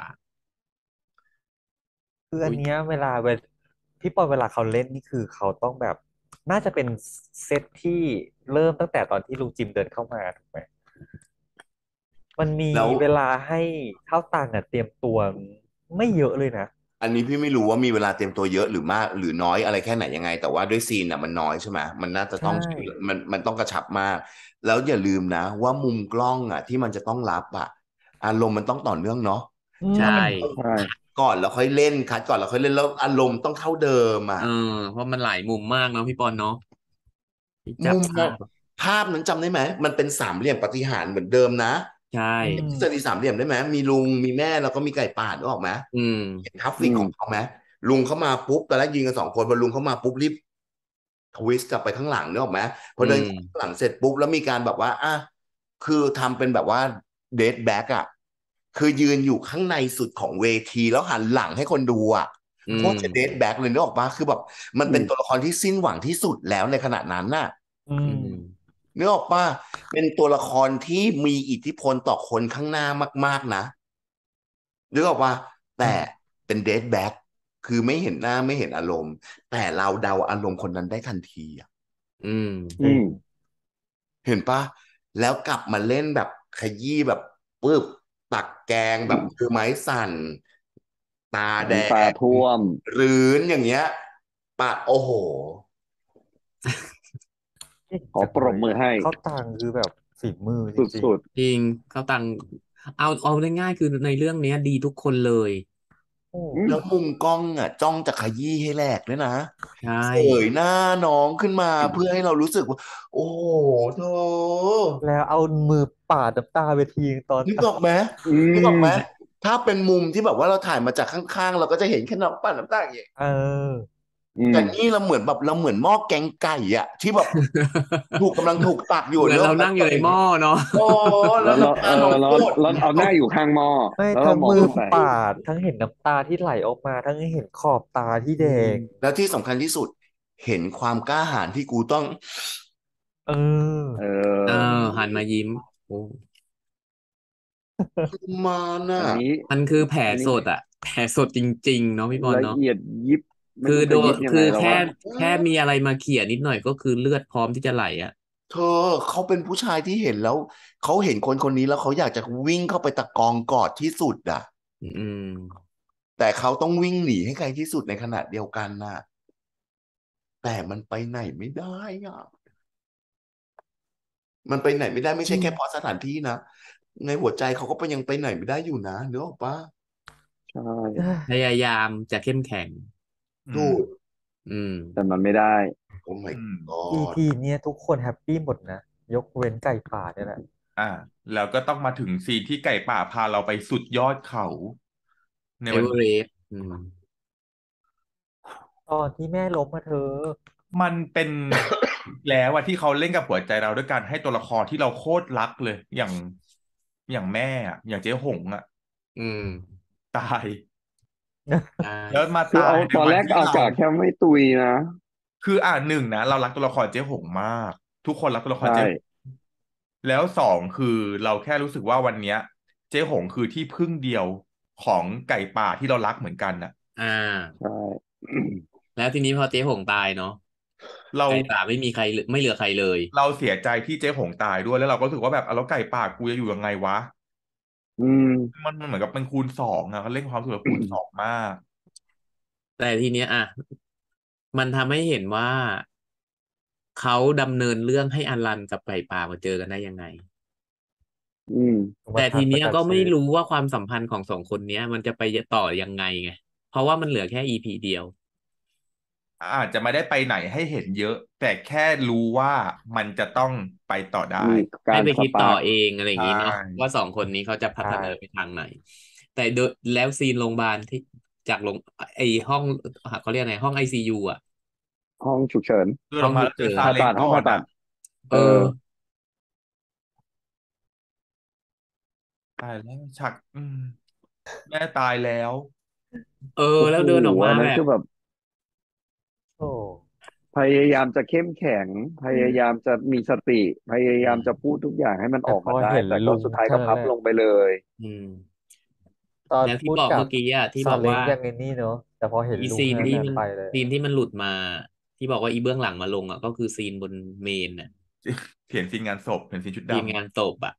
คืออัอุ้ยนเนี้ยเวลาเวลพี่ปอนเวลาเขาเล่นนี่คือเขาต้องแบบน่าจะเป็นเซตที่เริ่มตั้งแต่ตอนที่ลุงจิมเดินเข้ามาถูกไหมมันมีแล้วเวลาให้เข้าตังค์อ่ะเตรียมตัวไม่เยอะเลยนะอันนี้พี่ไม่รู้ว่ามีเวลาเตรียมตัวเยอะหรือมากหรือน้อยอะไรแค่ไหนยังไงแต่ว่าด้วยซีนอ่ะมันน้อยใช่ไหมมันน่าจะใช่ต้องมันมันต้องกระชับมากแล้วอย่าลืมนะว่ามุมกล้องอ่ะที่มันจะต้องรับอ่ะอารมณ์มันต้องต่อเนื่องเนาะอืใช่มใช่คัดก่อนแล้วค่อยเล่นคัดก่อนแล้วค่อยเล่นแล้วอารมณ์ต้องเท่าเดิมอ่ะเออเพราะมันหลายมุมมากเนาะพี่ปอนเนาะที่จับมุมนะภาพอะภาพนั้นจำได้ไหมมันเป็นสามเหลี่ยมปาฏิหาริย์เหมือนเดิมนะใช่อืมทฤษฎีสามเหลี่ยมได้ไหมมีลุงมีแม่แล้วก็มีไก่ป่านึกออกไหมอืมเห็นกราอืฟิกมของเขาไหมลุงเข้ามาปุ๊บตอนแรกยิงกันสองคนพอลุงเข้ามาปุ๊บรีบทวิสต์กลับไปข้างหลังนึกออกไหมพออืเดินมข้างหลังเสร็จปุ๊บแล้วมีการแบบว่าอ่ะคือทำเป็นแบบว่าเดทแบ็กอ่ะคือยืนอยู่ข้างในสุดของเวทีแล้วหันหลังให้คนดูอ่ะอืโคตรจะเดมทแบ็กเลยนึกออกปะคือแบบมันอืมเป็นตัวละครที่สิ้นหวังที่สุดแล้วในขณะนั้นน่ะอือืมมนึกออกปะเป็นตัวละครที่มีอิทธิพลต่อคนข้างหน้ามากๆนะ นึกออกว่าอืแต่มเป็นเดทแบ็กคือไม่เห็นหน้าไม่เห็นอารมณ์แต่เราเดาอารมณ์คนนั้นได้ทันทีอะอืมจริงอืมเห็นปะแล้วกลับมาเล่นแบบขยี้แบบปึ๊บตักแกงแบบคือไม้สั่นตาแดน้ำตางท่วมรื้นอย่างเงี้ยปะโอ้โหเก่งขอปรจังเลยบมือให้อ่ะเข้าตังคือแบบฝีมือจริงสุดจริงเขาตังเอาเอาได้ง่ายๆคือในเรื่องเนี้ยดีทุกคนเลยๆโอ้ๆอืมแล้วมุมกล้องอ่ะจ้องจะขยี้ให้แหลกด้วยนะใช่เสยหน้าน้องขึ้นมาเพื่อให้เรารู้สึกว่าโอ้โหเธอแล้วเอามือปาดน้ำตาไปทีตอนตัดนึกออกไหมอืนึกออกไหมมถ้าเป็นมุมที่แบบว่าเราถ่ายมาจากข้างๆเราก็จะเห็นแค่น้ำปั่นน้ำตาอย่างเงี้ยเอออืมแต่นี่เราเหมือนแบบเราเหมือนหม้อแกงไก่อะที่แบบถูกกำลังถูกตักอยู่เหมือนเนอะเรานั่งอยู่ในหม้อเนาะโอ้แล้วแล้วเราน้ำเออตาน้องโคแล้วตรแล้วเอาหน้าอยู่ข้างหม้อไม่แล้วเราทั้งมือมองขึ้นไปปาดทั้งเห็นน้ำตาที่ไหลออกมาทั้งเห็นขอบตาที่แดงแล้วที่สำคัญที่สุดเห็นความกล้าหาญที่กูต้องเออเเออออหันมายิ้มโอ้มาน่ะอันนี้มันคือแผลอันนี้สดอะแผลสดจริงๆเนาะพี่บอลเนาะละเอียดยิบไม่คือโดรู้จะยิบยังคือแค่ไงแล้วว่าแค่มีอะไรมาเขี่ยนิดหน่อยก็คือเลือดพร้อมที่จะไหลอะเธอเขาเป็นผู้ชายที่เห็นแล้วเขาเห็นคนคนนี้แล้วเขาอยากจะวิ่งเข้าไปตะกองกอดที่สุดอ่ะอืมแต่เขาต้องวิ่งหนีให้ไกลที่สุดในขณะเดียวกันน่ะแต่มันไปไหนไม่ได้อ่ะมันไปไหนไม่ได้ไม่จริงใช่แค่เพราะสถานที่นะในหัวใจเขาก็ไปยังไปไหนไม่ได้อยู่นะนึกออกปะใช่เอ้พยายามจะเข้มแข็งอืมดูดอืมแต่มันไม่ได้โอ้ my อืมอี god พีเนี้ยทุกคนแฮปปี้หมดนะยกเว้นไก่ป่าเนี่ยแหละอ่าแล้วก็ต้องมาถึงซีนที่ไก่ป่าพาเราไปสุดยอดเขาในวันนี้เอเวอเรสต์อืมตอนที่แม่ล้มมาเธอมันเป็นแล้วอะที่เขาเล่นกับหัวใจเราด้วยการให้ตัวละครที่เราโคตรรักเลยอย่างอย่างแม่อะอย่างเจ๊หงอะอืมตายใช่แล้วมาคือเอาตายในตอนแรกวันที่เราเอากาศแค่ไม่ตุยนะคืออ่าหนึ่งนะเรารักตัวละครเจ๊หงมากทุกคนรักตัวละครใช่เจ๊หงแล้วสองคือเราแค่รู้สึกว่าวันเนี้ยเจ๊หงคือที่พึ่งเดียวของไก่ป่าที่เรารักเหมือนกันน่ะอ่าใช่แล้วทีนี้พอเจ๊หงตายเนาะเราไก่ป่าไม่มีใครเหลือไม่เหลือใครเลยเราเสียใจที่เจ๊หงตายด้วยแล้วเราก็รู้สึกว่าแบบเอาแล้วไก่ป่ากูจะอยู่ยังไงวะอืมมันมันเหมือนกับเป็นคูณสองอะเขาเล่นความรู้สึกคูณสองมากแต่ทีเนี้ยอ่ะมันทำให้เห็นว่าเขาดำเนินเรื่องให้อลันกับไก่ป่ามาเจอกันได้ยังไงอืมแต่ทีมาทานประเนี้ยก็ไม่กันชีวิตรู้ว่าความสัมพันธ์ของสองคนเนี้ยมันจะไปต่อยังไงไงเพราะว่ามันเหลือแค่อีพีเดียวอาจจะไม่ได้ไปไหนให้เห็นเยอะ แต่แค่รู้ว่ามันจะต้องไปต่อได้มีกาให้รไปสคิดปาต่อร์กเองอะไรอย่างใช่นี้เนาะว่าสองคนนี้เขาจะพัฒใช่นาไปทางไหน แต่โดยแล้วซีนโรงพยาบาลที่จากโรงไอห้องเขาเรียกไงห้องไอซียูอ่ะห้องฉุกเฉินเดินห้อออง กมาฉุกแล้วเจอเฉิซาน เล้งผ่าตัดห้องก่อผ่าน ตัดอ่ะเอเอออตายแล้วฉากอืม แม่ตายแล้วเออโอ้แล้โหวเดินออกมาอันนั้แบนบคือแบบโอ้พยายามจะเข้มแข็ง พยายามจะมีสติ พยาอืยามมจะพูดทุกอย่างให้มันแต่ออกพมาอได้เห็นแต่ลุก็งสุดท้ายเท่าก็นั้นพับแหละลงไปเลยอืมตอนแล้วพูที่ดบอกกัเมื่บอกี้อ่ะ ที่ซาบอกเล้งว่ายังไอ้นี่เนาะ แต่พอเห็นอีลุงซีนแค่ที่นั้นมันไปเลยซีนที่มันหลุดมา ที่บอกว่าอีเบื้องหลังมาลงอ่ะ ก็คือซีนบนเมนน่ะเห็นซีนงานศพเห็นซีนชุดซีนดำงานศพอ่ะ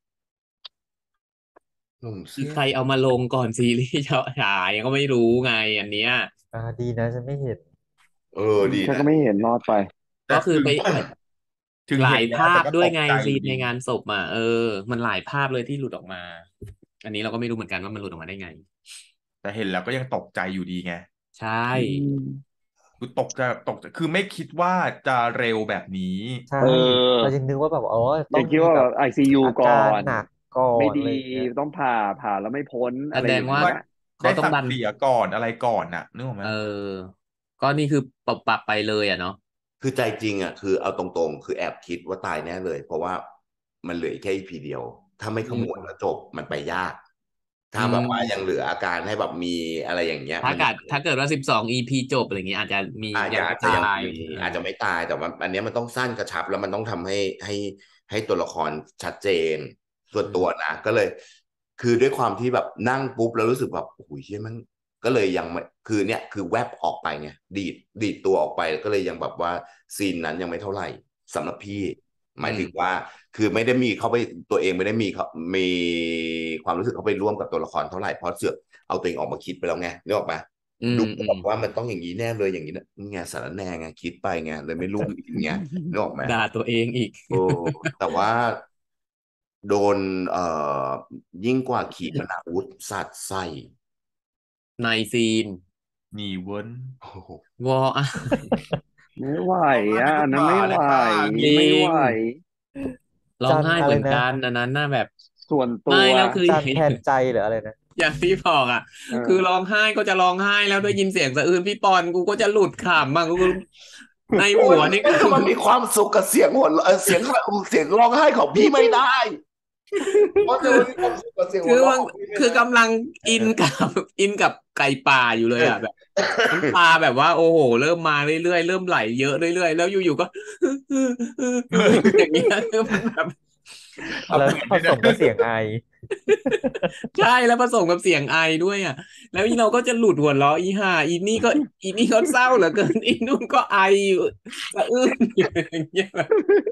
หนุ่มคืเสี้อย ใคนรเอามาลงก่อน ซีรีส์ จะฉายก็ไม่รู้ไงอันเนี้ยอา ดีนะฉันไม่เห็นเออ ดีฉันนะก็ไม่เห็น รอดไปแต่ก็คือถึงไปถึงหลาเห็ยนแล้ภาวแต่พก็ด้วยตกไงใจซีอน ยู่ในดีงานศพอะ เออ มันหลายภาพเลยที่หลุดออกมา อันนี้เราก็ไม่รู้เหมือนกันว่ามันหลุดออกมาได้ไงแต่เห็นแล้วก็ยังตกใจอยู่ดีไงใช่อืมคือตกใจตกใจคือไม่คิดว่าจะเร็วแบบนี้ใช่เออเรายังนึกว่าแบบ อ๋ออต้ย่าองคิดมีว่าแบแบบ บ ไอ ซี ยูอาก่กาอรนหนักก่อไม่นดอะีไรอย่างเงี้ยต้องผ่า ผ่าแล้วไม่พ้นแสอะไรดอง ย่างว่าเงี้ยได้เขาต้อสั่งงดันเสียก่อนอะไรก่อนน่ะนึกออกไหมเออ ก็นี่คือปรับ ปรับไปเลยอะเนาะคือใจจริงอ่ะ คือเอาตรงๆ คือแอบคิดว่าตายแน่เลย เพราะว่ามันเหลืออีกแค่ อี พี เดียว ถ้าไม่อืขมมวด แล้วจบ มันไปยากอืถ้าแบบว่ายังมเหลืออาการให้แบบมีอะไรอย่างเงี้ยถ้ามันกาด ถ้าเกิดว่า สิบสอง อี พี จบ อะไรอย่างงี้ อาจจะมีอาจยัจะงอไาม่จจะตายังยมีเอออาจจะไม่ตาย แต่ว่าอันเนี้ยมันต้องสั้นกระชับ แล้วมันต้องทำให้ ให้ ให้ตัวละครชัดเจน ส่วนอืตัวมนะ ก็เลย คือด้วยความที่แบบนั่งปุ๊บ แล้วรู้สึกแบบ โอ้โฮ เหี้ย แม่ง ก็เลยยังไม่ คือเนี่ย คือแวบออกไปไง ดีด ดีดตัวออกไป ก็เลยยังแบบว่าซีนนั้นยังไม่เท่าไรสำหรับพี่ หมายอืมถึงว่า คือไม่ได้มีเข้าไป ตัวเองไม่ได้มี ข มีความรู้สึกเข้าไปร่วมกับตัวละครเท่าไร เพราะเสือกเอาตัวเองออกมาคิดไปแล้วไง นึกออกเปล่า? อืดู แบมบๆว่ามันต้องอย่างงี้แน่เลย อย่างงี้นะ นี่ไงสารแหน่ไง คิดไปไง เลยไม่รุ่ง ไง นึกออกไหม? ด่าตัวเองอีกเออ แต่ว่า โดน เอ่อ ยิ่งกว่าขีปนาวุธสาดใส่ในซีนหนีเว้นโอ้โฮวอ อะไม่ไหวร้องไห้อะเป็อันนลูนั้กนหไม่มาไหเลวยค่ะจริไม่งไหวร้อจังนไห้อะเหไรมือนนะกัน อันนั้นน่ะแบบส่วนตไม่ัวแล้วคือจันแทนใจ หรืออะไรนะ? อย่างที่บอกอะเออคือร้องไห้ก็จะร้องไห้ แล้วได้ยินเสียงสะอื้นพี่ปอน กูก็จะหลุดขำอะ กู กู ในหัวนี่ คือมันมีความสุขกับเสียงหัวเราะ เออ เสียง เสียงร้องไห้ของพี่ไม่ได้ เพราะคจะือมันมีความสุขกับเสียงหคัืวอเราะมันของพี่ไม่คือได้กำลังอิน กับ อินกับไก่ป่าอยู่เลยอะแบบ น้ำตาแบบว่า โอ้โฮ เริ่มมาเรื่อย ๆ เริ่มไหลเยอะเรื่อย ๆ แล้วอยู่ ๆ ก็ อย่างเงี้ย คือมันแบบแล้วผสมกับเสียงไอใช่ แล้วผสมกับเสียงไอด้วยอะ แล้วอีเราก็จะหลุดหัวเราะ อีห่า อีนี่ก็ อีนี่ก็เศร้าเหลือเกิน อีนู่นก็ไออยู่ สะอื้น อยู่ อย่างเงี้ยแบบ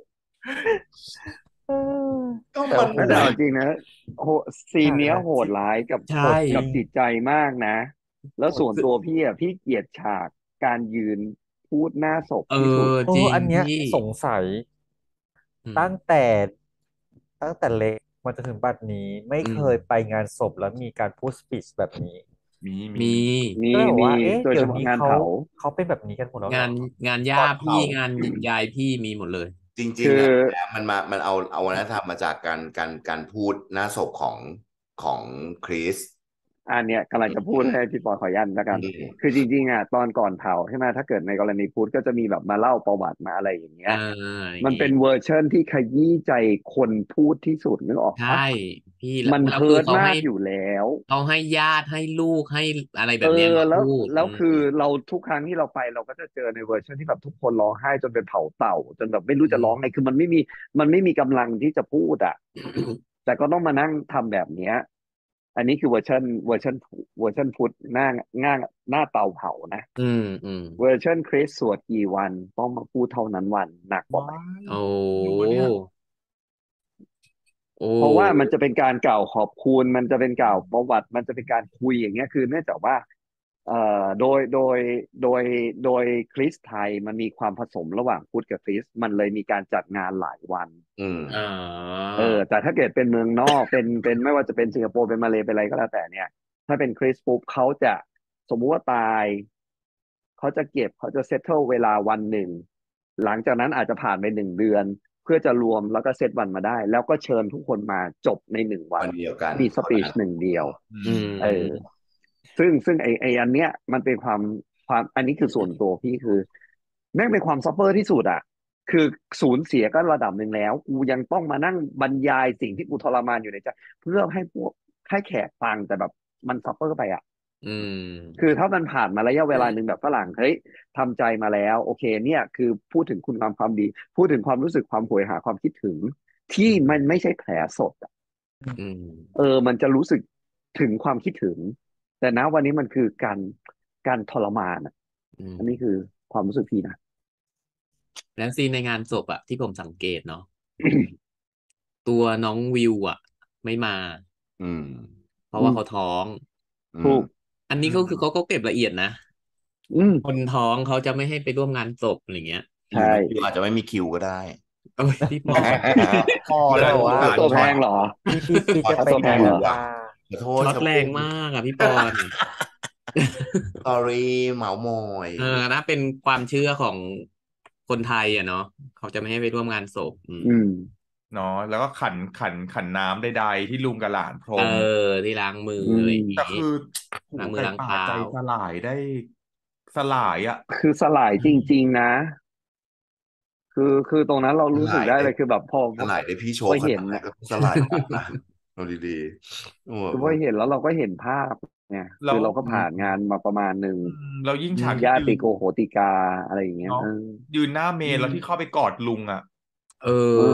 เออก็แต่มัโอ้นโฮแต่เอาจริงนะ โห ซีนฉากเนี้ยนั้นโหดร้ายกับใชโหด กับ่จิตใจมากนะ แล้วโหส่วนสึตัวพี่อะ พี่เกลียดฉากการยืนพูดหน้าศพเออที่สุดเออจริงอันเนี้ยพี่สงสัยอืตั้งมแต่ ตั้งแต่เล็กมาจนถึงบัดนี้ ไม่อืเคยมไปงานศพแล้วมีการพูด speech แบบนี้มีมีมีก็เลยบอกมีว่า เอ๊ะโดยเดี๋เฉยวพาะนี้งานเขาเผาเขาเป็นแบบนี้กันหมดแล้วเหงาร นอ? งานกย่า่อนพเผี่างาน ยายพี่มีหมดเลยจริคืง ๆออะ มันมา มันเอา เอาวัฒนธรรมมาจากการ การ การพูดหน้าศพของ ของคริสต์อันเนี้ยกำลังจะพูด ให้พี่ปอขออนุญาตแล้วอกัืนมคือจริง ๆ อะ ตอนก่อนเผา ใช่ไหม ถ้าเกิดในกรณีพุทธ ก็จะมีแบบมาเล่าประวัติ มาอะไรอย่างเงี้เออยอย่างงมันเปี้็นเวอร์ชันที่ขยี้ใจคนพูดที่สุด นึกออกใชเปล่า? ่ พี่ แล้มัวน แล้เวฮิร์ต มคือเขาใาห้กอยู่แล้วเขาให้ญาติ ให้ลูก ให้อะไรแบเอบเนี้ยอมาแล้พวูดแลอื้วคือมเรา ทุกครั้งที่เราไป เราก็จะเจอในเวอร์ชันที่แบบทุกคนร้องไห้จนเป็นเผาเต่า จนแบบไม่รู้อืจะร้องมไง คือมันไม่มี มันไม่มีกำลังที่จะพูดอะ แต่ก็ต้องมานั่งทำแบบเนี้ย อันนี้คือเวอร์ชัน เวอร์ชัน เวอร์ชันพุทธ หน้า หน้า หน้าเตาเผานะอืมเวๆอร์ชันคริสต์สวดกี่วัน ต้องมาพูดเท่านั้นวัน หนักกว่าว้าไหม? ยโอ้ไม่รู้เนี่ยโอ้เพราะว่ามันจะเป็นการกล่าวขอบคุณ มันจะเป็นกล่าวประวัติ มันจะเป็นการคุย อย่างเงี้ย คือเนื่องจากว่า เอ่อ โดย โดย โดย โดยคริสต์ไทยมันมีความผสมระหว่างพุทธกับคริสต์ มันเลยมีการจัดงานหลายวันอืมอ๋อเออ แต่ถ้าเกิดเป็นเมืองนอก เป็น เป็นไม่ว่าจะเป็นสิงคโปร์ เป็นมาเลย์ เป็นอะไรก็แล้วแต่เนี่ย ถ้าเป็นคริสต์ปุ๊บ เขาจะ สมมุติว่าตายเขาจะเก็บเขาจะเซตเทิลเวลาวันหนึ่งหลังจากนั้นอาจจะผ่านไปหนึ่งเดือนเพื่อจะรวมแล้วก็เซตวันมาได้แล้วก็เชิญทุกคนมาจบในหนึ่งวัวันนเดียวกันมีสเท่าปีชนั้นหนึ่งเดียวอือืมมเออ ซึ่งซึ่งไอไออันเนี้ยมันเป็นความความอันนี้คือส่วนตัวพี่คือแม่งเป็นความซัฟเฟอร์ที่สุดอ่ะคือสูญเสียก็ระดับหนึ่งแล้วกูยังต้องมานั่งบรรยายสิ่งที่กูทรมานอยู่ในใจเพื่อให้พวกให้แขกฟังแต่แบบมันซัฟเฟอร์ไปอ่ะอืมคือถ้ามันผ่านมาระยะเวลาหนึ่งแบบฝรั่งเฮ้ยทำใจมาแล้วโอเคเนี่ยคือพูดถึงคุณงามความดี พูดถึงความรู้สึกความโหยหาความคิดถึง ที่มันไม่ใช่แผลสดอะอืมเออมันจะรู้สึกถึงความคิดถึง แต่นะวันนี้มันคือการการทรมานอะอืมอันนี้คือความรู้สึกพี่นะแล้วซีนในงานศพอะที่ผมสังเกตเนาะ ตัวน้องวิวอะไม่มาอืมเพราะว่าเขาท้องอืถูมกอันนี้ก็คือเขาก็เก็บละเอียดนะอืมคนท้องเขาจะไม่ให้ไปร่วมงานศพอะไรเงี้ยหรือใช่คิวอาจจะไม่มีคิวก็ได้โอ้ยพี่ปอพอจะแล้วบอกว่าสงสารตัวแพงเหรอพี่พี่ซีจะไปตัวแพงาง นเหรอค่ะขอโทษช็อตครับแรงมากอะพี่ปอนอะสอรี่เหมามอยเออนะเป็นความเชื่อของคนไทยอะเนาะเขาจะไม่ให้ไปร่วมงานศพอืมอืมเนาะแล้วก็ขันขันขันน้ำใดๆที่ลุงกับหลานพรเอมอที่ล้างมืออืมอะไรอย่างแต่งี้คือโหล้างมือไก่ล้างป่าเท้าใจสลายได้สลายอ่ะคือสลายจริง ๆ นะ คือคือตรงนั้นเราสรู้สึกลายได้ได้เลยคือแบบพอสลายได้พี่โชพอว์ขเห็นนาดไหนน่ะก็ต้องสลายขนาดนั้นเอาดีๆโอ้คือพอเห็นแล้วเราก็เห็นภาพไงแล้คืวอเราก็ผ่านงานมาประมาณหนึ่งอืมแล้วยิ่งอืฉากมที่ญายืตินโกโหติกาอะไรอย่างเงี้ยเนาะเออยืนหน้าเมอืนมแล้วที่เข้าไปกอดลุงอ่ะเอเอ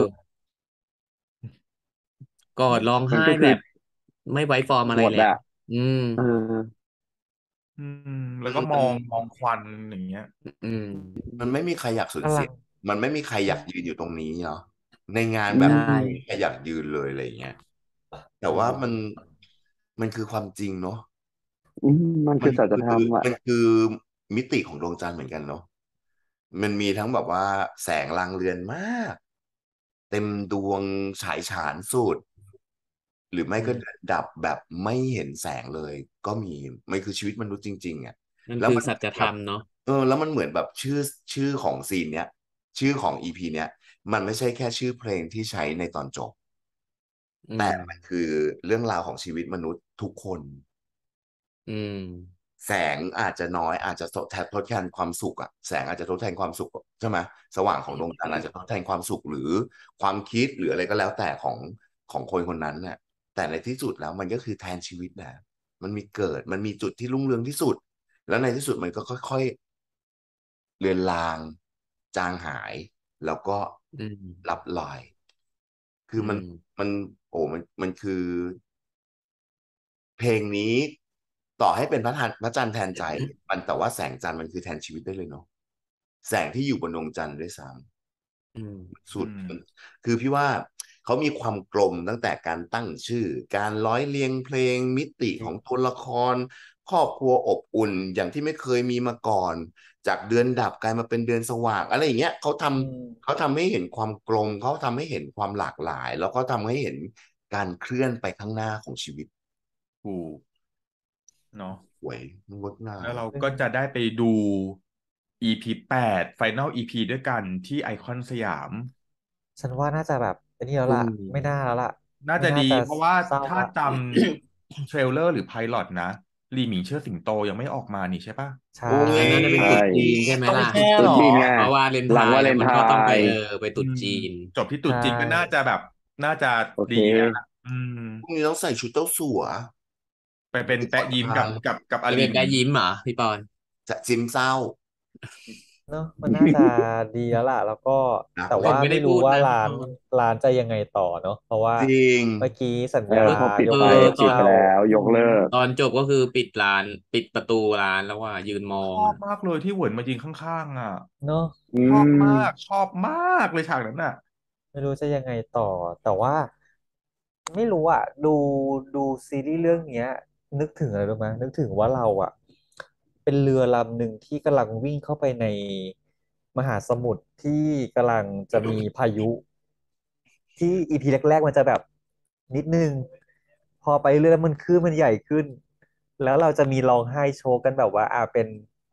ออกอดร้องมันไห้ก็แบคือบไม่ไว้ฟอร์มอะหไรมดแล้อะว อืมเอออืม แล้วมัก็นมมัอน งมองควันอย่างเงี้ยอืมมันไม่มีใครอยากสูญกำเสลัียงมันไม่มีใครอยากยืนอยู่ตรงนี้เนาะในงานอืแบบใช่นี้ไม่มีใครอยากยืนเลยอะไรอย่างเงี้ย แต่ว่ามันมันคือความจริงเนาะอืมมันมัคืนอสัจคือธรรมอะมันคือมิติของดวงจันทร์เหมือนกันเนาะมันมีทั้งแบบว่าแสงรางเรือนมาก เต็มดวงฉายฉานสุด หรือไม่อืก็มดับแบบไม่เห็นแสงเลย ก็มีมันคือชีวิตมนุษย์จริง ๆอะมันแล้วคือมันสัจธแบรรบมเนาะเออ แล้วมันเหมือนแบบชื่อชื่อของซีนเนี้ย ชื่อของ อี พี เนี้ย มันไม่ใช่แค่ชื่อเพลงที่ใช้ในตอนจบอืแต่มมันคือเรื่องราวของชีวิตมนุษย์ทุกคนอืมแสงอาจจะน้อยอาจจะทดแทนทดแทนความสุขอะแสงอาจจะทดแทนความสุขใช่ไหมสว่างของดวงจันทร์อาจจะทดแทนความสุขหรือความคิดหรืออะไรก็แล้วแต่ของของคนคนนั้นน่ะแต่ในที่สุดแล้วมันก็คือแทนชีวิตนะมันมีเกิดมันมีจุดที่รุ่งเรืองที่สุด แล้วในที่สุดมันก็ค่อยๆเลือนลาง จางหาย แล้วก็อืมลับลอย คืออืมันมมันโอ้มันมันคือ เพลงนี้ต่อให้เป็นพระทานพระจันทร์แทนใจ มันแต่ว่าแสงจันทร์มันคือแทนชีวิตได้เลยเนาะแสงที่อยู่บนดวงจันทร์ด้วยซ้อืมำสุอืดมมันคือพี่ว่าเขามีความกลมตั้งแต่การตั้งชื่อ การร้อยเรียงเพลงมิติจขริอง งตัวละคร ครอบครัวอบอุ่น อย่างที่ไม่เคยมีมาก่อน จากเดือนดับกลายมาเป็นเดือนสว่าง อะไรอย่างเงี้ยเขาทอืมำเขาทำให้เห็นความกลมเขาทำให้เห็นความหลากหลาย แล้วก็ทำให้เห็นการเคลื่อนไปข้างหน้าของชีวิตถูก เนาะสวยงดงาแล้วมเราก็จะได้ไปดู อี พี แปด Final อี พี ด้วยกันที่ไอคอนสยามฉันว่าน่าจะแบบไอ้นี่แล้วอืล่ะมไม่น่าแล้วล่ะน่าไม่จะน่าดีจะเพราะว่าเศร้าถ้าละจำ เทรลเลอร์หรือไพลอตนะ หลี่หมิงเชิดสิงโตยังไม่ออกมานี่ใช่ปะใช่โอ้ยอันนั้นน่ะเป็นใช่ตรุษจีนใช่ไหมต้องล่ะแช่ตรุเหรษอจีนไงเพราะวาเลนหไทลังวาน์เลแล้วนมันไทก็ต้องไปน์เออ ไปตอืรุษมจีนจบที่ตรุษใช่จีนก็น่าจะแบบ น่าจะโอเคดีแล้วล่ะ อืมพรุ่งนี้ต้องใส่ชุดเจ้าสัวไปเป็นแปะยิ้มกับ กับ กับอจะลิเป็นนแป๊ะยิ้มเหรอพี่ปอนจะซิมเศร้าเนาะมันน่าจะดีแล้วล่ะ แล้วก็นะแต่ผว่ามไม่ได้ไม่พูรู้ดว่านะร้าพี่นปอนร้านจะยังไงต่อเนาะ เพราะว่าจริงเมื่อกี้สัญเอญาอเขาปิดยกเอไปเลิกอ ตอปิดนเช่าไปแล้ว ยกเลิกตอนจบก็คือปิดร้าน ปิดประตูร้านแล้วว่ายืนมอชงอบอะมากเลยที่เหวินมายืนข้าง ๆ อะเนาะอืชอบมมาก ชอบมากเลยฉากนั้นน่ะไม่รู้จะยังไงต่อ แต่ว่า ไม่รู้อะ ดู ดูซีรีส์เรื่องเนี้ย นึกถึงอะไรรู้ไหม นึกถึงว่าเราอะเป็นเรือลำหนึ่งที่กำลังวิ่งเข้าไปในมหาสมุทรที่กำลังจะมีพายุ ที่ อี พี แรก ๆ มันจะแบบนิดนึง พอไปเรื่อยๆมันคลื่นมันใหญ่ขึ้น แล้วเราจะมีร้องไห้โชว์กันแบบว่า อ่า เป็น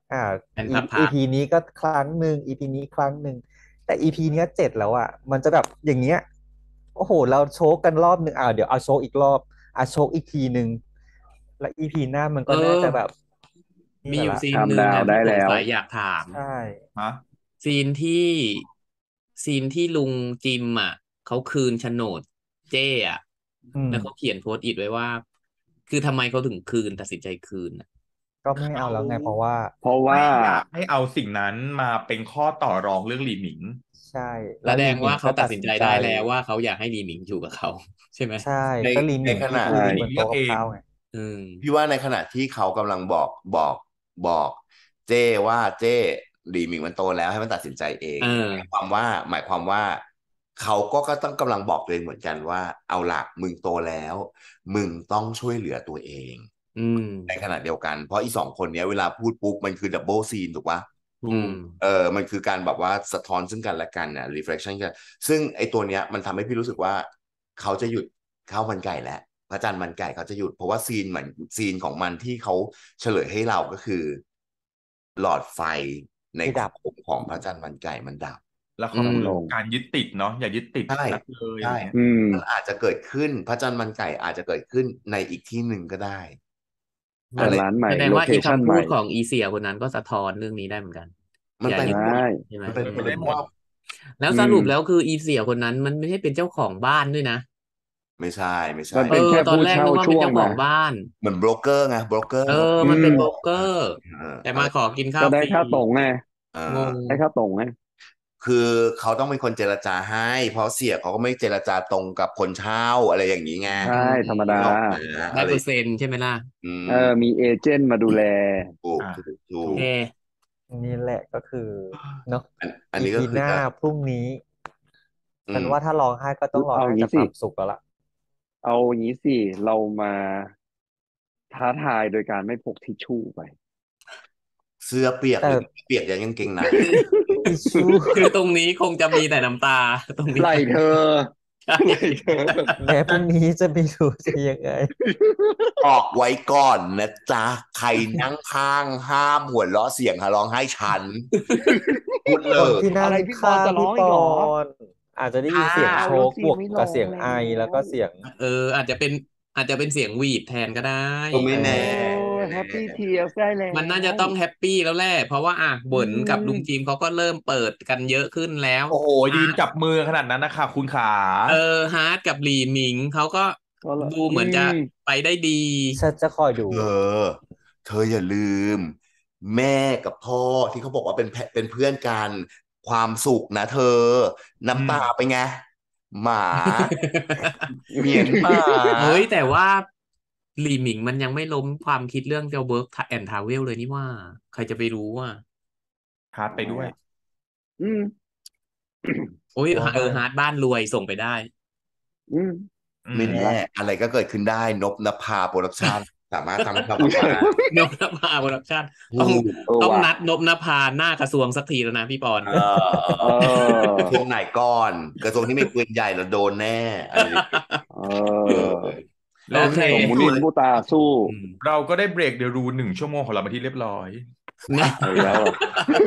อ่าเป็นอีภาพอีพีนี้ก็ครั้งหนึ่ง อี พี นี้ครั้งหนึ่งแต่ อี พี เนี้ยเจ็ดแล้วอ่ะมันจะแบบอย่างเงี้ยโอ้โหเราโชกกันรอบหนึ่งอ่าเดี๋ยวเอาโชกอีกรอบอ่ะโชกอีกทีหนึ่งแล้ว อี พี หน้ามันเอก็น่าจะอแบบนี่มีกันอยู่ละซีนทำหนึ่งดาวอ่ะได้ที่สงแล้วสัยอยากถามใช่ฮะซีนที่ซีนที่ลุงจิมอ่ะเขาคืนโฉนดเจ้อ่ะอืมแล้วเขาเขียนโพสต์อิทไว้ว่า คือทำไมเขาถึงคืนตัดสินใจคืนอ่ะก็ไม่เอาแล้วไงเพราะว่าเพราะว่าไม่อยากให้เอาสิ่งนั้นมาเป็นข้อต่อรองเรื่องหลีหมิงใช่แสแล้วดลีงหมิว่าง เขาก็ตัตัดดสินสินใจใจได้แล้วว่าเขาอยากให้ลีหมิงอยู่กับเขา ใช่ไหมใช่ในก็ลีหมิงในขณะคือใช่บนโต๊ะกับข้าวไงอืมพี่ว่าในขณะที่เขากำลังบอกบอกบอกเจ้ว่าเจ้หลีหมิงมันโตแล้วให้มันตัดสินใจเองเออหมายความว่าหมายความว่าเขาก็ก็ต้องกำลังบอกตัวเองเหมือนกันว่า เอาล่ะมึงโตแล้ว มึงต้องช่วยเหลือตัวเองอืมในขณะเดียวกันเพราะอีสองคนเนี้ยเวลาพูดปุ๊บมันคือดับเบิลซีนถูกปะอืมเออมันคือการแบบว่าสะท้อนซึ่งกันและกันน่ะ reflection กันซึ่งไอตัวเนี้ยมันทำให้พี่รู้สึกว่าเขาจะหยุดข้าวมันไก่แล้วพระจันทร์มันไก่เขาจะหยุดเพราะว่าซีนเหมือนซีนของมันที่เขาเฉลยให้เราก็คือ หลอดไฟในที่ดับโคมของพระจันทร์มันไก่มันดับแล้วเขาอืมพูดการยึดติดเนาะอย่ายึดติดใช่นักเลยอะไรใช่เงี้ยอืมมันอาจจะเกิดขึ้นพระจันทร์มันไก่อาจจะเกิดขึ้นในอีกที่หนึ่งก็ได้เปิดร้านใหม่แสดงโลว่าเคอีชั่นคำใหพูม่ดของอีเสี่ยคนนั้นก็สะท้อนเรื่องนี้ได้เหมือนกันมันอย่าเป็นยึดใช่ใช่ไหมมันเป็นเป็นได้หมดว่าแล้วอืมสรุปแล้วคืออีเสี่ยคนนั้นมันไม่ใช่เป็นเจ้าของบ้านด้วยนะไม่ใช่ไม่ใช่มันเอเป็นอแค่ตอนผู้แรกเช่านึกว่าช่เป็นวงเจ้าขอมางบ้านเหมือนโบรกเกอร์ไงโบรกเกอร์เอออืมันเป็นมโบรกเกอร์เออแต่มาขอกินข้าก็วได้ฟรีค่าตรงไงเอง องได้ค่าตรงไงคือเขาต้องเป็นคนเจรจาให้ เพราะเสียเขาก็ไม่เจรจาตรงกับคนเช่าอะไรอย่างนี้ไงใช่ธรรมดานึกออกไหมได้อะไรเปอร์เซ็นต์ใช่ไหมล่ะอืมเออ มีเอเจนต์มาดูแลถูกอ่ะถูกถูถูกกโอเคนี่แหละก็คือเนาะอันอันอีนี้ก็พีคืหอน้าจะพรุ่งนี้อืฉันมว่าถ้าร้องไห้ก็ต้องร้องเอาไห้งี้จากสิความสุขแล้วล่ะเอางี้สิ เรามาท้าทายโดยการไม่พกทิชชู่ไปเสื้อเปียกแต่หรือเปียกยังกางเกงในทิชชู่คือตรงนี้คงจะมีแต่น้ำตา ตรงนี้ไหล่เธอใช่ไหล่เธอแม้พรุ่งนี้จะไม่รู้จะยังไงออกไว้ก่อนนะจ๊ะ ใครนั่งข้างห้ามหัวเราะเสียงฮะร้องไห้ฉัน พูดเลคนยที่นั่อะงไรพี่ปอข้างจะร้พี่องปอีกอเหรอนอาจจะได้ยินอ่าเสียงเอาโชแล้วกซีบวกไม่ร้กัอบ งเสียงแล้ไอ แล้ววก็เสียงเออ อาจจะเป็นอาจจะเป็นเสียงหวีดแทนก็ได้ก็ไม่โอ้แน่แฮปปี้เทียร์ได้แล้วมันน่าจะต้องแฮปปี้แล้วแหละ เพราะว่าอ่ะอืเบิร์นกับลุงมจิมเขาก็เริ่มเปิดกันเยอะขึ้นแล้วโอ้โหยืนจับมือขนาดนั้นนะคะคุณขาเออ ฮาร์ดกับหลีหมิงเขาก็ก็ละดูอืเหมือนจะมไปได้ดีฉันจะคอยดูเธอ เธออย่าลืม แม่กับพ่อที่เขาบอกว่าเป็นแพเป็นเพื่อนกัน ความสุขนะเธออืน้ำมตาไปไง หมา เหมียนหมาเฮ้ย แต่ว่าหลีหมิงมันยังไม่ล้มความคิดเรื่องจะเวิร์กแอนด์ทราเวลเลยนี่ว่า ใครจะไปรู้อ่ะฮาร์ดไปด้วยอืมโอ้ยว่าเออ ฮาร์ดบ้านรวยส่งไปได้อืมอืไม่มเห็นแน่ปะอะไรก็เกิดขึ้นได้ นพนภาโปรดักชั่น สามารถทำให้เราแบบว่านบนภาโปรดักชั่นถูต้องกเออต้องว่ะนัดนบนภาหน้ากระทรวงสักทีแล้วนะพี่ปอนเออเออกระทรวงไหนก่อน กระทรวงที่มีปืนใหญ่เราโดนแน่อะไรอย่างเงี้ยเอเอออโอเคส่งมุนินมุตาสู้อืมเราก็ได้เบรกเดรูหนึ่งชั่วโมงของเรามาที่เรียบร้อยนะเอาอีกแล้วเหรอ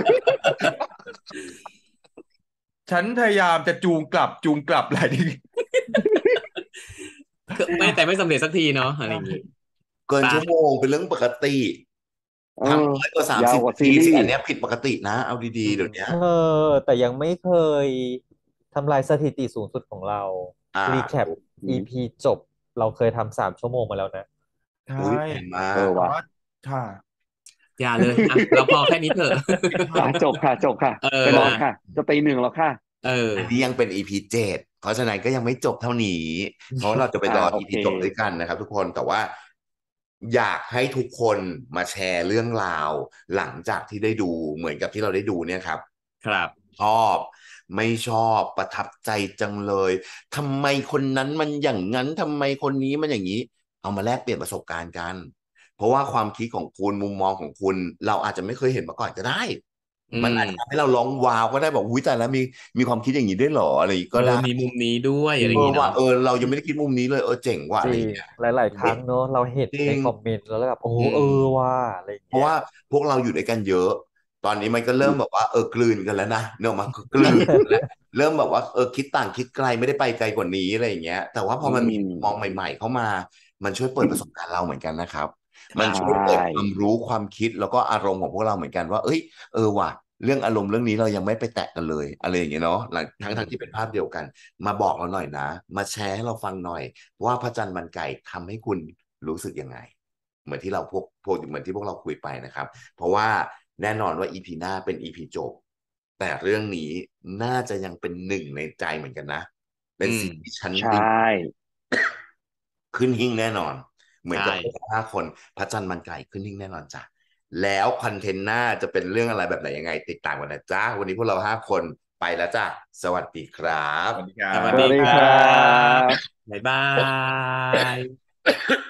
ฉันพยายามจะจูงกลับจูงกลับหลายทีไม่แต่ไม่สำเร็จสักทีเนาะอะไรอย่างงี้เกินไปชั่วโมงเป็นเรื่องปกติเอทำอน้อยกว่าสามยาวสิบกว่านาซีทีรีสิส์อันเนี้ยผิดปกตินะ เอาดีๆ เดี๋ยวเนี้ยเออ แต่ยังไม่เคยทำลายสถิติสูงสุดของเราอ่ารีแคปอือีมพี จบ เราเคยทำสามชั่วโมงมาแล้วนะใช่อุ้ยแรงมาเอก อแต่ว่ะว่าค่ะอย่าเลยอ่ะเราพอแค่นี้เถอะอ่ะจบค่ะ จบค่ะเออไปนอนค่ะ จะตีหนึ่งแล้วค่ะเอออันนี้ยังเป็น อี พี เจ็ด เพราะฉะนั้นก็ยังไม่จบเท่านี้ เพราะว่าเราจะไปรออ่าโออีเคพี จบด้วยกันนะครับทุกคน แต่ว่าอยากให้ทุกคนมาแชร์เรื่องราว หลังจากที่ได้ดูเหมือนกับที่เราได้ดูเนี่ยครับครับชอบไม่ชอบประทับใจจังเลยทำไมคนนั้นมันอย่างนั้นทำไมคนนี้มันอย่างนี้ เอามาแลกเปลี่ยนประสบการณ์กัน เพราะว่าความคิดของคุณมุมมองของคุณ เราอาจจะไม่เคยเห็นมาก่อนก็ได้อืมันมอาจจะทำให้เราร้องว้าวก็ได้บอกอุ้ยแต่แล้วมีมีความคิดอย่างนี้ด้วยเหรออะไรอย่างงี้เอก็อได้มีมุมนี้ด้วยจอะไรริอย่างเอองี้ว่าเนาะเออ เรายังไม่ได้คิดมุมนี้เลย เออ เจ๋งว่ะจอะไรริอย่างงเงี้ยหลาย ๆ คเอรั้งเนาะ เราเห็นจริในงคอมเมนต์ แล้วแบบ โอ้อืเอมอ ว่ะ อะไรอย่างเพเงี้ราะยว่าพวกเราอยู่ด้วยกันเยอะ ตอนนี้มันก็เริ่มแบบว่า เออ กลืนกันแล้วนะ นึกออกไหม คือกลืนกันแล้ว เริ่มแบบว่า เออ คิดต่างคิดไกล ไม่ได้ไปไกลกว่านี้ อะไรอย่างเงี้ย แต่ว่าพอือมันมีมุมมองมใหม่ ๆ เข้ามา มันช่วยเปิดประสบการณ์เราเหมือนกันนะครับ มัใชนช่วยเปิดความ รู้ ความคิด แล้วก็อารมณ์ของพวกเราเหมือนกันว่า เฮ้ย เออ ว่ะ เรื่องอารมณ์เรื่องนี้เรายังไม่ไปแตะกันเลย อะไรอย่างงี้เนาะ หลังอืทั้ง ๆ ที่เป็นภาพเดียวกัน มาบอกเราหน่อยนะ มาแชร์ให้เราฟังหน่อยว่า พระจันทร์มันไก่ทำให้คุณรู้สึกยังไง? เหมือนที่เราพวก พวก เหมือนที่พวกเราคุยไปนะครับ เพราะว่าแน่นอนว่า อี พี หน้าเป็น อี พี จบ แต่เรื่องนี้น่าจะยังเป็น หนึ่ง ในใจเหมือนกันนะ เป็อืนมสิ่ง ที่ฉันใชดี่ขึ้นหิ้งแน่นอน เหมืใอชนกับ่พวกเรา ห้า คน พระจันทร์มันไก่ขึ้นหิ้งแน่นอนจ้ะ แล้วคอนเทนต์หน้าจะเป็นเรื่องอะไรแบบไหนยังไง ติดตามกันนะจ๊ะ วันนี้พวกเรา ห้า คนไปแล้วจ้ะ สวัสดีครัสบวัสดีครัสวัสสวัดีสดีครคัรับบ บ๊ายบาย